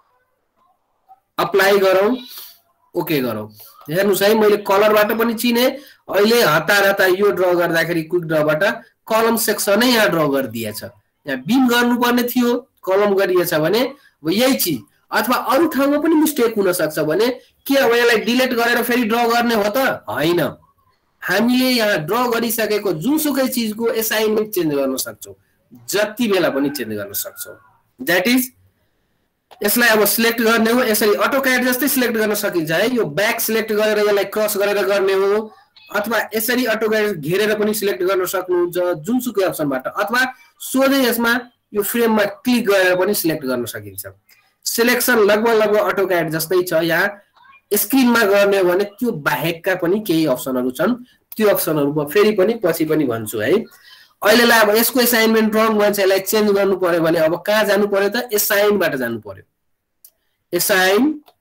अप्लाई गरौँ, ओके गरौँ। हेर्नुस् है, मैले कलरबाट पनि चिने। अहिले हतार हतार यो ड्र गर्दाखेरि क्विक ड्रबाट कलम सेक्सनै यहाँ ड्र गरिदिएछ। यहाँ बीम गर्नुपर्ने थियो, कलम गरिएछ भने अब यही चिज। अथवा अरु ठाउँमा पनि मिस्टेक हुन सक्छ भने के अब यसलाई डिलिट गरेर फेरि ड्र गर्ने हो त? हैन। हामीले यहाँ ड्र गरिसकेको जुनसुकै चीजको असाइनमेन्ट चेन्ज गर्न सक्छौं, जति बेला पनि चेन्ज गर्न सक्छौं। दैट इज यसलाई अब सिलेक्ट गर्ने हो, यसरी अटोक्याड जस्तै सिलेक्ट गर्न सकिन्छ है। यो ब्याक सिलेक्ट गरेर यसलाई क्रस गरेर गर्ने हो, अथवा यसरी अटोक्याड घेरेर पनि सिलेक्ट गर्न सक्नुहुन्छ जुनसुकै अप्सनबाट, अथवा सोझै यसमा यो फ्रेममा क्लिक गरेर पनि सिलेक्ट गर्न सकिन्छ। सिलेक्सन लगभग लगभग अटोक्याड जस्तै छ। यहाँ स्क्रिनमा गर्ने हो भने त्यो बाहेकका पनि केही अप्सनहरु छन्, त्यो अप्सनहरु म फेरि पनि पछि पनि भन्छु है। अहिलेलाई अब यसको असाइनमेन्ट रङ भन्छ, यसलाई चेन्ज गर्नु पर्यो भने अब कहाँ जानु पर्यो त? असाइनबाट जानु पर्यो। Assign,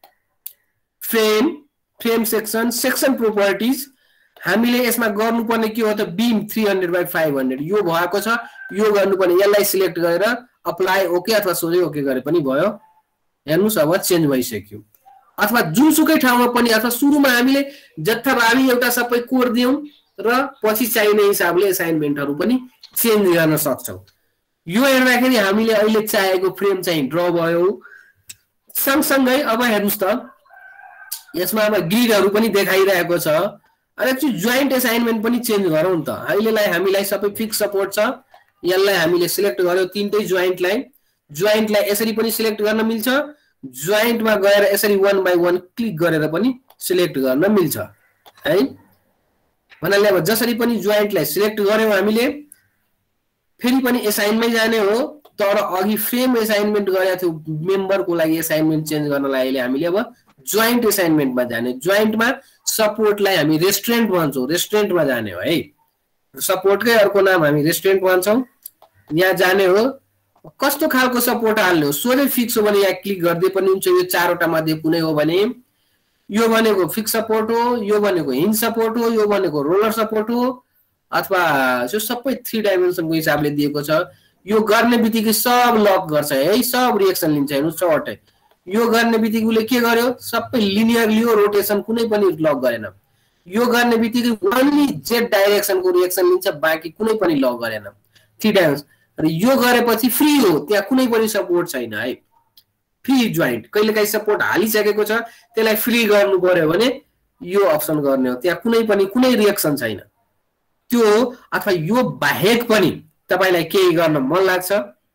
frame, frame section, section properties. हामीले यसमा गर्नुपर्ने के हो त? Beam three hundred by five hundred यो भएको छ, यो गर्नुपर्ने। यसलाई सिलेक्ट गरेर अप्लाई ओके अथवा सोझै ओके गरे पनि भयो। हेर्नुस् अब चेन्ज भइसक्यो। अथवा जुनसुकै ठाउँमा पनि, अथवा सुरुमा हामीले जथाभावी एउटा सबै कोड दियौं र पछि चाहिने हिसाबले असाइनमेन्टहरु पनि चेन्ज गर्न सक्छौं। यो हेर्दाखेरि हामीले अहिले चाहेको फ्रेम चाहिँ ड्र भयो। सँगसँगै अब हेर्नुस् त, यसमा अब ग्रिडहरु पनि देखाइरहेको छ। अब एक्चुअली जोइन्ट असाइनमेन्ट पनि चेन्ज गरौँ त। अहिलेलाई हामीलाई सबै फिक्स सपोर्ट छ। यसलाई हामीले सिलेक्ट गर्यो तीनटै जोइन्टलाई। जोइन्टलाई यसरी पनि सिलेक्ट गर्न मिल्छ, जोइन्टमा गएर यसरी वन बाइ वन क्लिक गरेर पनि सिलेक्ट गर्न मिल्छ है। भन्नाले अब जसरी पनि जोइन्टलाई सिलेक्ट गर्यौं हामीले, फेरि पनि असाइनमै जाने हो। तर अघि फ्रेम असाइनमेन्ट गरेको थियो मेम्बरको लागि असाइनमेन्ट चेन्ज गर्नलाई, अहिले हामीले अब जोइन्ट असाइनमेन्टमा जाने। जोइन्टमा सपोर्टलाई हामी रेस्ट्रेन्ट भन्छौं, रेस्ट्रेन्टमा जाने हो है। सपोर्टकै अर्को नाम हामी रेस्ट्रेन्ट भन्छौं। यहाँ जाने हो। कस्तो खालको सपोर्ट हाल्ने हो? सोझै फिक्स हो भने यहाँ क्लिक गर्दै पनि हुन्छ। यो चारवटा मध्ये कुनै हो भने यो भनेको फिक्स सपोर्ट हो, यो भनेको हिन्ज सपोर्ट हो, यो भनेको रोलर सपोर्ट हो, अथवा यो सबै थ्री डाइमेन्सनको हिसाबले दिएको छ। यो गर्ने बित्तिकै सब लक गर्छ है, सब रिएक्सन लिन्छ। हेर्नु सर्ट यो गर्ने बित्तिकै उसले के गर्यो? सबै लिनियर लियो, रोटेसन कुनै पनि लक गरेन। यो गर्ने बित्तिकै ओन्ली जेड डाइरेक्सनको रिएक्सन लिन्छ, बाँकी कुनै पनि लक गरेन। Three dimension. र यो गरेपछि फ्री हो, त्यहाँ कुनै पनि सपोर्ट छैन है। Free joint. कहिलेकाहीँ सपोर्ट हालिसकेको छ, त्यसलाई फ्री गर्नु पर्यो भने यो अप्सन गर्ने हो। त्यहाँ कुनै पनि कुनै रिएक्सन छैन त्यो। अथवा यो बाहेक पनि तपाईलाई केही गर्न मन लाग्छ,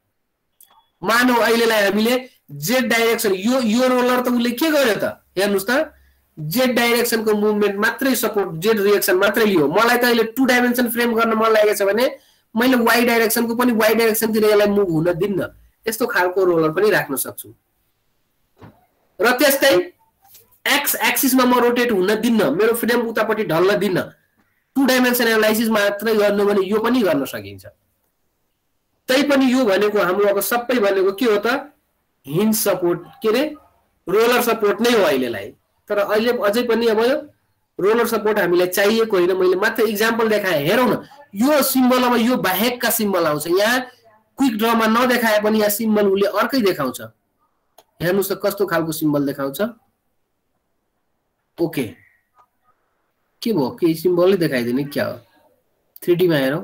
मानौ अहिलेलाई हामीले जेड डाइरेक्सन, यो यो रोलर त उसले के गर्यो त? हेर्नुस् त, जेड डाइरेक्सनको मुभमेन्ट मात्रै सपोर्ट, जेड रिएक्सन मात्रै लियो। मलाई त अहिले टु डाइमेन्सन फ्रेम गर्न मन लागेको छ भने मैले वाई डाइरेक्सनको पनि वाई डाइरेक्सनतिर यसलाई मुभ हुन दिन्न। यस्तो खालको रोलर पनि राख्न सक्छु। र त्यस्तै एक्स एक्सिसमा म रोटेट हुन दिन्न, मेरो फ्रेम उतापट्टि ढल्न दिन्न। टु डाइमेन्सन एनालाइसिस मात्रै गर्नु भने यो पनि गर्न सकिन्छ। तै पनि यो भनेको हाम्रो अब सबै भनेको के हो त? हिन्ज सपोर्ट, के रे रोलर सपोर्ट नै हो अहिलेलाई। तर अहिले अझै पनि अब रोलर सपोर्ट हामीलाई चाहिएको होइन। मैले मात्र इक्जाम्पल देखाएँ, हेरौँ न। यो सिम्बल अब यो बाहेकका सिम्बल आउँछ। यहाँ क्विक ड्रमा नदेखाए पनि यहाँ सिम्बल उसले अर्कै देखाउँछ। हेर्नुस् त कस्तो खालको सिम्बल देखाउँछ। ओके, के भयो? केही सिम्बलै देखाइदिने क्या हो? थ्री डी मा हेरौँ।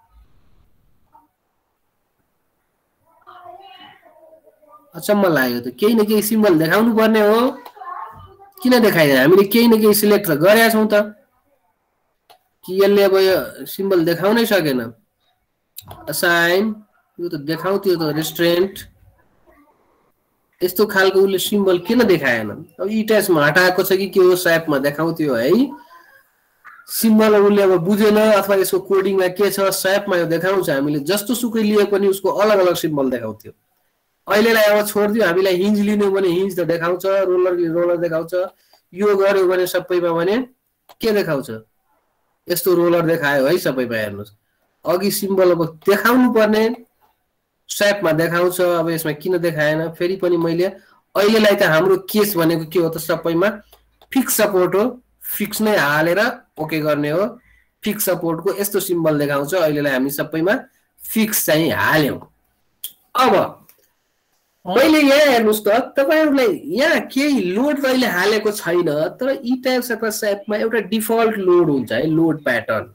अचम्म लाग्यो त, केही न केही सिम्बल देखाउनु पर्ने हो, किन देखाइदैन? हामीले केही न केही सिलेक्ट त गरेका छौँ त, कि यसले अब यो सिम्बल देखाउनै सकेन? असाइन, यो त देखाउँथ्यो त, रेस्ट्रेन्ट। यस्तो खालको उसले सिम्बल किन देखाएन? अब इट्याचमा हटाएको छ कि के हो? स्यापमा देखाउँथ्यो है सिम्बल, उसले अब बुझेन, अथवा यसको कोडिङमा के छ, स्यापमा यो देखाउँछ। हामीले जस्तो सुकै लिए पनि उसको अलग अलग सिम्बल देखाउँथ्यो। अहिलेलाई अब छोडिदियो, हामीलाई हिन्ज लिनु भने हिन्ज त देखाउँछ, रोलर रोलर देखाउँछ। यो गर्यो भने सबैमा भने के देखाउँछ? यस्तो रोलर देखायो है सबैमा हेर्नुस् अघि सिम्बल अब देखाउनु पर्ने स्ट्यापमा देखाउँछ अब यसमा किन देखाएन फेरि पनि मैले अहिलेलाई त हाम्रो केस भनेको के हो त सबैमा फिक्स सपोर्ट हो फिक्स नै हालेर ओके गर्ने हो फिक्स सपोर्टको यस्तो सिम्बल देखाउँछ अहिलेलाई हामी सबैमा फिक्स चाहिँ हाल्यौं अब मैले यहाँ हेर्नुस् त तपाईहरुलाई यहाँ केही लोड अहिले हालेको छैन तर ई टाइप्स अथवा सेपमा एउटा डिफल्ट लोड हुन्छ है लोड प्याटर्न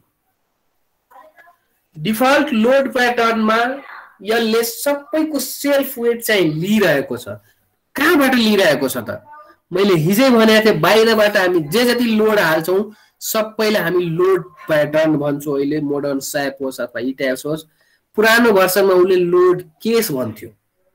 डिफल्ट लोड प्याटर्नमा यसले सबैको सेल्फ वेट चाहिँ लिइरहेको छ कहाँबाट लिइरहेको छ त मैले हिजै भनेको थिएँ बाहिरबाट हामी जे जति लोड हाल्छौं सबैलाई हामी लोड प्याटर्न भन्छौं अहिले मोडर्न सेप होस् अथवा ई टाइप्स होस् पुरानो भर्सनमा उले लोड केस भन्थ्यो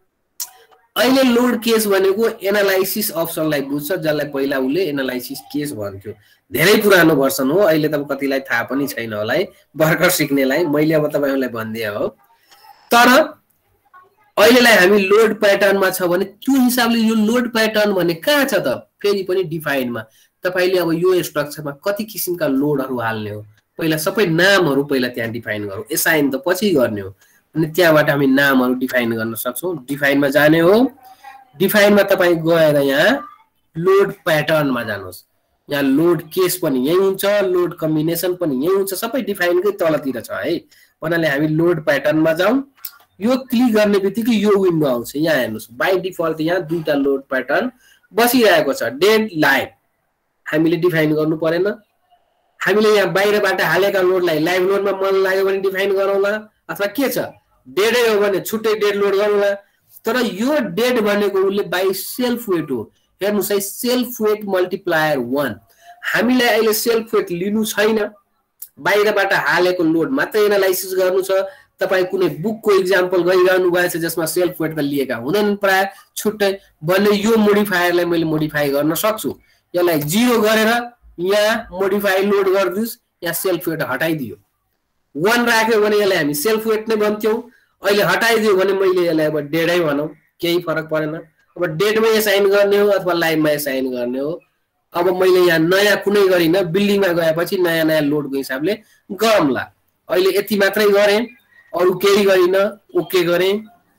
अहिले लोड केस भनेको एनालाइसिस अप्सनलाई बुझ्छ जसलाई पहिला उले एनालाइसिस केस भन्थ्यो धेरै पुरानो भर्सन हो अहिले त कतिलाई थाहा पनि छैन होला है भर्खर सिक्नेलाई मैले अब तपाईहरुलाई भन्दिए हो तर अहिलेलाई हामी लोड प्याटर्नमा छ भने त्यो हिसाबले यो लोड प्याटर्न भने कहाँ छ त फेरि पनि डिफाइनमा तपाईले अब यो स्ट्रक्चरमा कति किसिमका लोडहरु हाल्ने हो पहिला सबै नामहरु पहिला त्यहाँ डिफाइन गरौँ एसाइन त पछि गर्ने हो अनि त्यहाँबाट हामी नामहरु डिफाइन गर्न सक्छौं डिफाइनमा जाने हो डिफाइनमा तपाई गएर यहाँ लोड प्याटर्नमा जानुहोस् यहाँ लोड केस पनि यही हुन्छ लोड कम्बिनेसन पनि यही हुन्छ सबै डिफाइनकै तलतिर छ है भन्नाले हामी लोड प्याटर्नमा जाउँ यो क्लिक गर्ने बित्तिकै यो विन्डो आउँछ यहाँ हेर्नुस् बाइ डिफल्ट यहाँ दुईटा लोड प्याटर्न बसिरहेको छ डेड लाइभ हामीले डिफाइन गर्नु परेन हामीले यहाँ बाहिरबाट हालेका लोडलाई लाइभ लोडमा मन लाग्यो भने डिफाइन गरौँला अथवा के छ डेडै हो भने छुट्टै डेड लोड गरौँला तर यो डेड भनेको उले बाइ सेल्फ वेट हो हेर्नुस् है सेल्फ वेट मल्टिप्लायर वन हामीलाई अहिले सेल्फ वेट लिनु छैन बाहिरबाट हालेको लोड मात्र एनालाइसिस गर्नु छ तपाई कुनै बुकको एक्जाम्पल गरिरहनु भएछ जसमा सेल्फ वेट त लिएका हुँदैन प्राय छुट्टै भन्ने यो मोडिफायरलाई मैले मोडिफाई गर्न सक्छु यसलाई जीरो गरेर यहाँ मोडिफाई लोड गर्दिनुस् यहाँ सेल्फ वेट हटाइदियो वन राख्यो भने यसलाई हामी सेल्फ वेट नै भन्थ्यौं अहिले हटाइदियो भने मैले यसलाई अब डेडै भनौं केही फरक परेन अब डेडमै असाइन गर्ने हो अथवा लाइनमा असाइन गर्ने हो अब मैले यहाँ नयाँ कुनै गरिन बिल्डिङमा गएपछि नयाँ नयाँ लोडको हिसाबले गरौँला अहिले यति मात्रै गरे अरु केही गरिन ओके गरे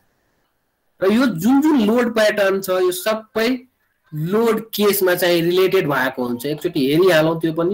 र यो जुन जुन लोड प्याटर्न छ यो सबै लोड केसमा चाहिँ रिलेटेड भएको हुन्छ एकचोटी हेरिहालौं त्यो पनि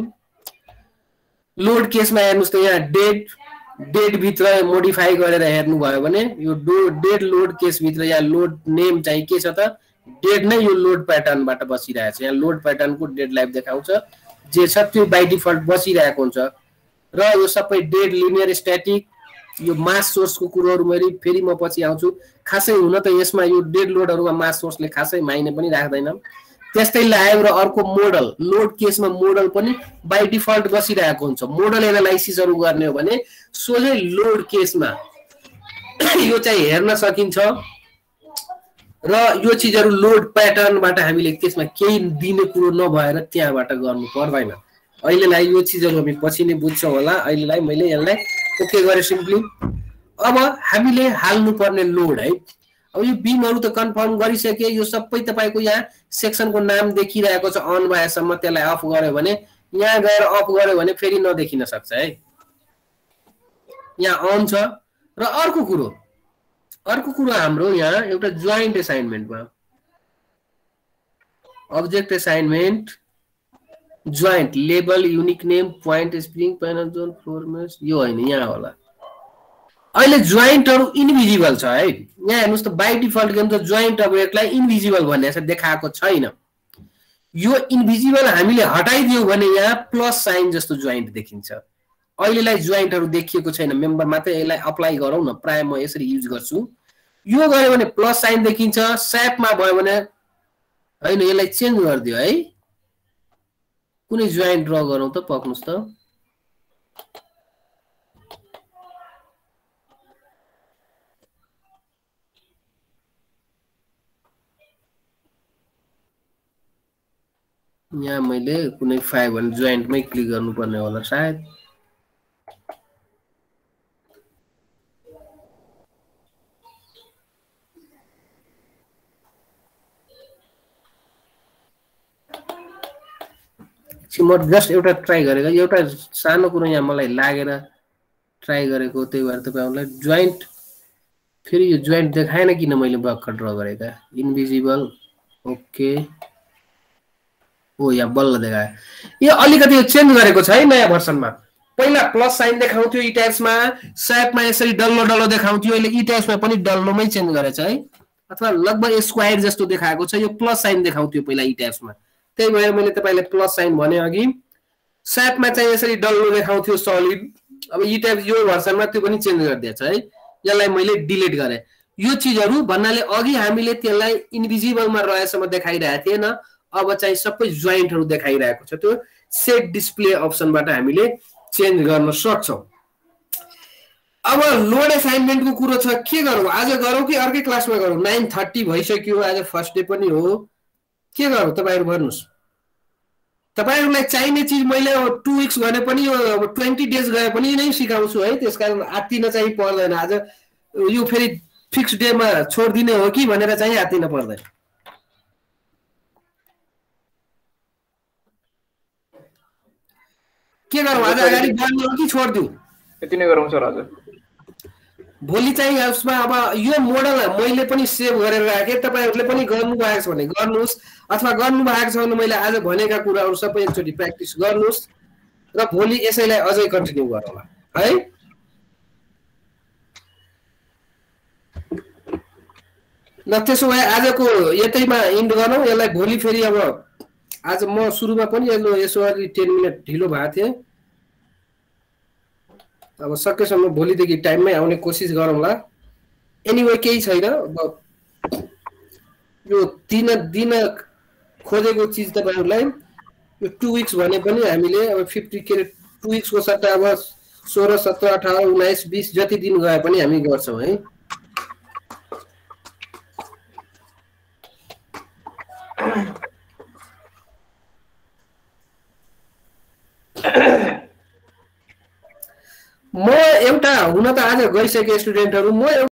लोड केसमा हेर्नुस् त यहाँ डेड डेड भित्र मोडिफाई गरेर हेर्नु भयो भने यो डेड लोड केस भित्र यहाँ लोड नेम चाहिँ के छ त डेड नै यो लोड प्याटर्नबाट बसिरहेछ यहाँ लोड प्याटर्नको डेड लाइभ देखाउँछ जे छ त्यो बाइ डिफल्ट बसिरहेको हुन्छ र यो सबै डेड लिनियर स्ट्याटिक यो मास सोर्सको कुरोहरु मैले फेरि म पछि आउँछु खासै हुन त यसमा यो डेड लोडहरुमा मास सोर्सले खासै माइने पनि राख्दैन त्यस्तै लाइभ र अर्को मोडल लोड केसमा मोडल पनि बाइ डिफल्ट बसिरहेको हुन्छ मोडल एनालाइसिसहरु गर्ने हो भने सोझै लोड केसमा यो चाहिँ हेर्न सकिन्छ र यो चीजहरु लोड प्याटर्नबाट हामीले त्यसमा केही दिने कुरो नभएर त्यहाँबाट गर्नु पर्दैन अहिलेलाई यो चीजहरु हामी पछि नै बुझ्छौं होला अहिलेलाई मैले यसलाई ओके गरे सिम्पली अब हामीले हाल्नु पर्ने लोड है अब यो बीमहरु त कन्फर्म गरिसके यो सबै तपाईको यहाँ सेक्सनको नाम देखिरहेको छ अन भएसम्म त्यसलाई अफ गर्यो भने यहाँ गएर अफ गर्यो भने फेरि नदेखिन सक्छ है यहाँ अन छ र अर्को कुरो अर्को कुरो हाम्रो यहाँ एउटा जोइन्ट असाइनमेन्टमा object assignment joint label unique name point spring panel zone floor mesh यो हैन यहाँ होला अहिले जोइन्टहरु इन्भिजिबल छ है यहाँ हेर्नुस् त बाइ डिफल्ट गेम त जोइन्ट अब्जेक्टलाई इन्भिजिबल भन्ने छ देखाएको छैन यो इन्भिजिबल हामीले हटाइदियो भने यहाँ प्लस साइन जस्तो जोइन्ट देखिन्छ अहिलेलाई जोइन्टहरु देखिएको छैन मेम्बर मात्रै यसलाई अप्लाई गरौँ न प्राय म यसरी युज गर्छु यो गरे भने प्लस साइन देखिन्छ स्यापमा भयो भने हैन यसलाई चेन्ज गर्दियो है कुनै जोइन्ट ड्रा गरौँ त पक्नुस् त यहाँ मैले कुनै फाइभ भने जोइन्टमै क्लिक गर्नुपर्ने होला सायद म जस्ट एउटा ट्राई गरेको एउटा सानो कुरो यहाँ मलाई लागेर ट्राई गरेको त्यही भएर तपाईहरुलाई जोइन्ट फेरि यो जोइन्ट देखाएन किन मैले भर्खर ड्रा गरेका इन्भिजिबल ओके ओ यहाँ बल्ल देखाए यो अलिकति चेन्ज गरेको छ है नयाँ भर्सनमा पहिला प्लस साइन देखाउँथ्यो ई ट्याब्समा स्यापमा यसरी डल्लो डल्लो देखाउँथ्यो अहिले ई ट्याब्समा पनि डल्लोमै चेन्ज गरेछ है अथवा लगभग स्क्वायर जस्तो देखाएको छ यो प्लस साइन देखाउँथ्यो पहिला ई ट्याब्समा त्यही भएर मैले तपाईलाई प्लस साइन भने अघि स्यापमा चाहिँ यसरी डल्लो देखाउँथ्यो सलिड अब ई ट्याब्स यो भर्सनमा त्यो पनि चेन्ज गरिदिएछ है यसलाई मैले डिलिट गरे यो चीजहरु भन्नाले अघि हामीले त्यसलाई इन्भिजिबलमा रहेसम्म देखाइरहेको थिएन अब चाहिँ सबै जोइन्टहरु देखाइरहेको छ त्यो सेट डिस्प्ले अप्सनबाट हामीले चेन्ज गर्न सक्छौं अब लोड असाइनमेन्टको कुरो छ के गरौँ आज गरौँ कि अर्कै क्लासमा गरौँ नौ तीस भइसक्यो आज फर्स्ट डे पनि हो के गरौँ तपाईहरु भन्नुस् तपाईहरुलाई चाहिने चीज मैले टु वीक्स भने पनि अब बीस डेज गए पनि नै सिकाउँछु है त्यसकारण आत्तिन चाहिँ पर्दैन आज यो फेरि फिक्स डेमा छोड्दिने हो कि भनेर चाहिँ आत्तिन पर्दैन के गरौँ आज अगाडि बढ्ने हो कि छोड्दिउ यति नै गरौँ सर आज भोलि चाहिँ यसमा अब यो मोडल मैले पनि सेभ गरेर राखे तपाईहरुले पनि गर्नु भएको छ भने गर्नुस् अथवा गर्नु भएको छ भने मैले आज भनेका कुराहरु सबै एकचोटी प्र्याक्टिस गर्नुस् र भोलि यसैलाई अझै कन्टिन्यू गरौँला है ल त्यसो भए आजको यतैमा इन्ड गरौँ यसलाई भोलि फेरि अब आज म सुरुमा पनि यसो यसो अलि दस मिनेट ढिलो भएको थिए अब सकेसम्म भोलिदेखि टाइममै आउने कोसिस गरौँला एनीवे केही छैन अब यो दिन दिन खोजेको चीज तपाईहरुलाई यो टु वीक्स भने पनि हामीले अब पचास के टु वीक्स को सट्टा अब सोह्र सत्र अठार उन्नाइस बीस जति दिन गए पनि हामी गर्छौं है म एउटा हुन त आज गइसके स्टुडेन्टहरु म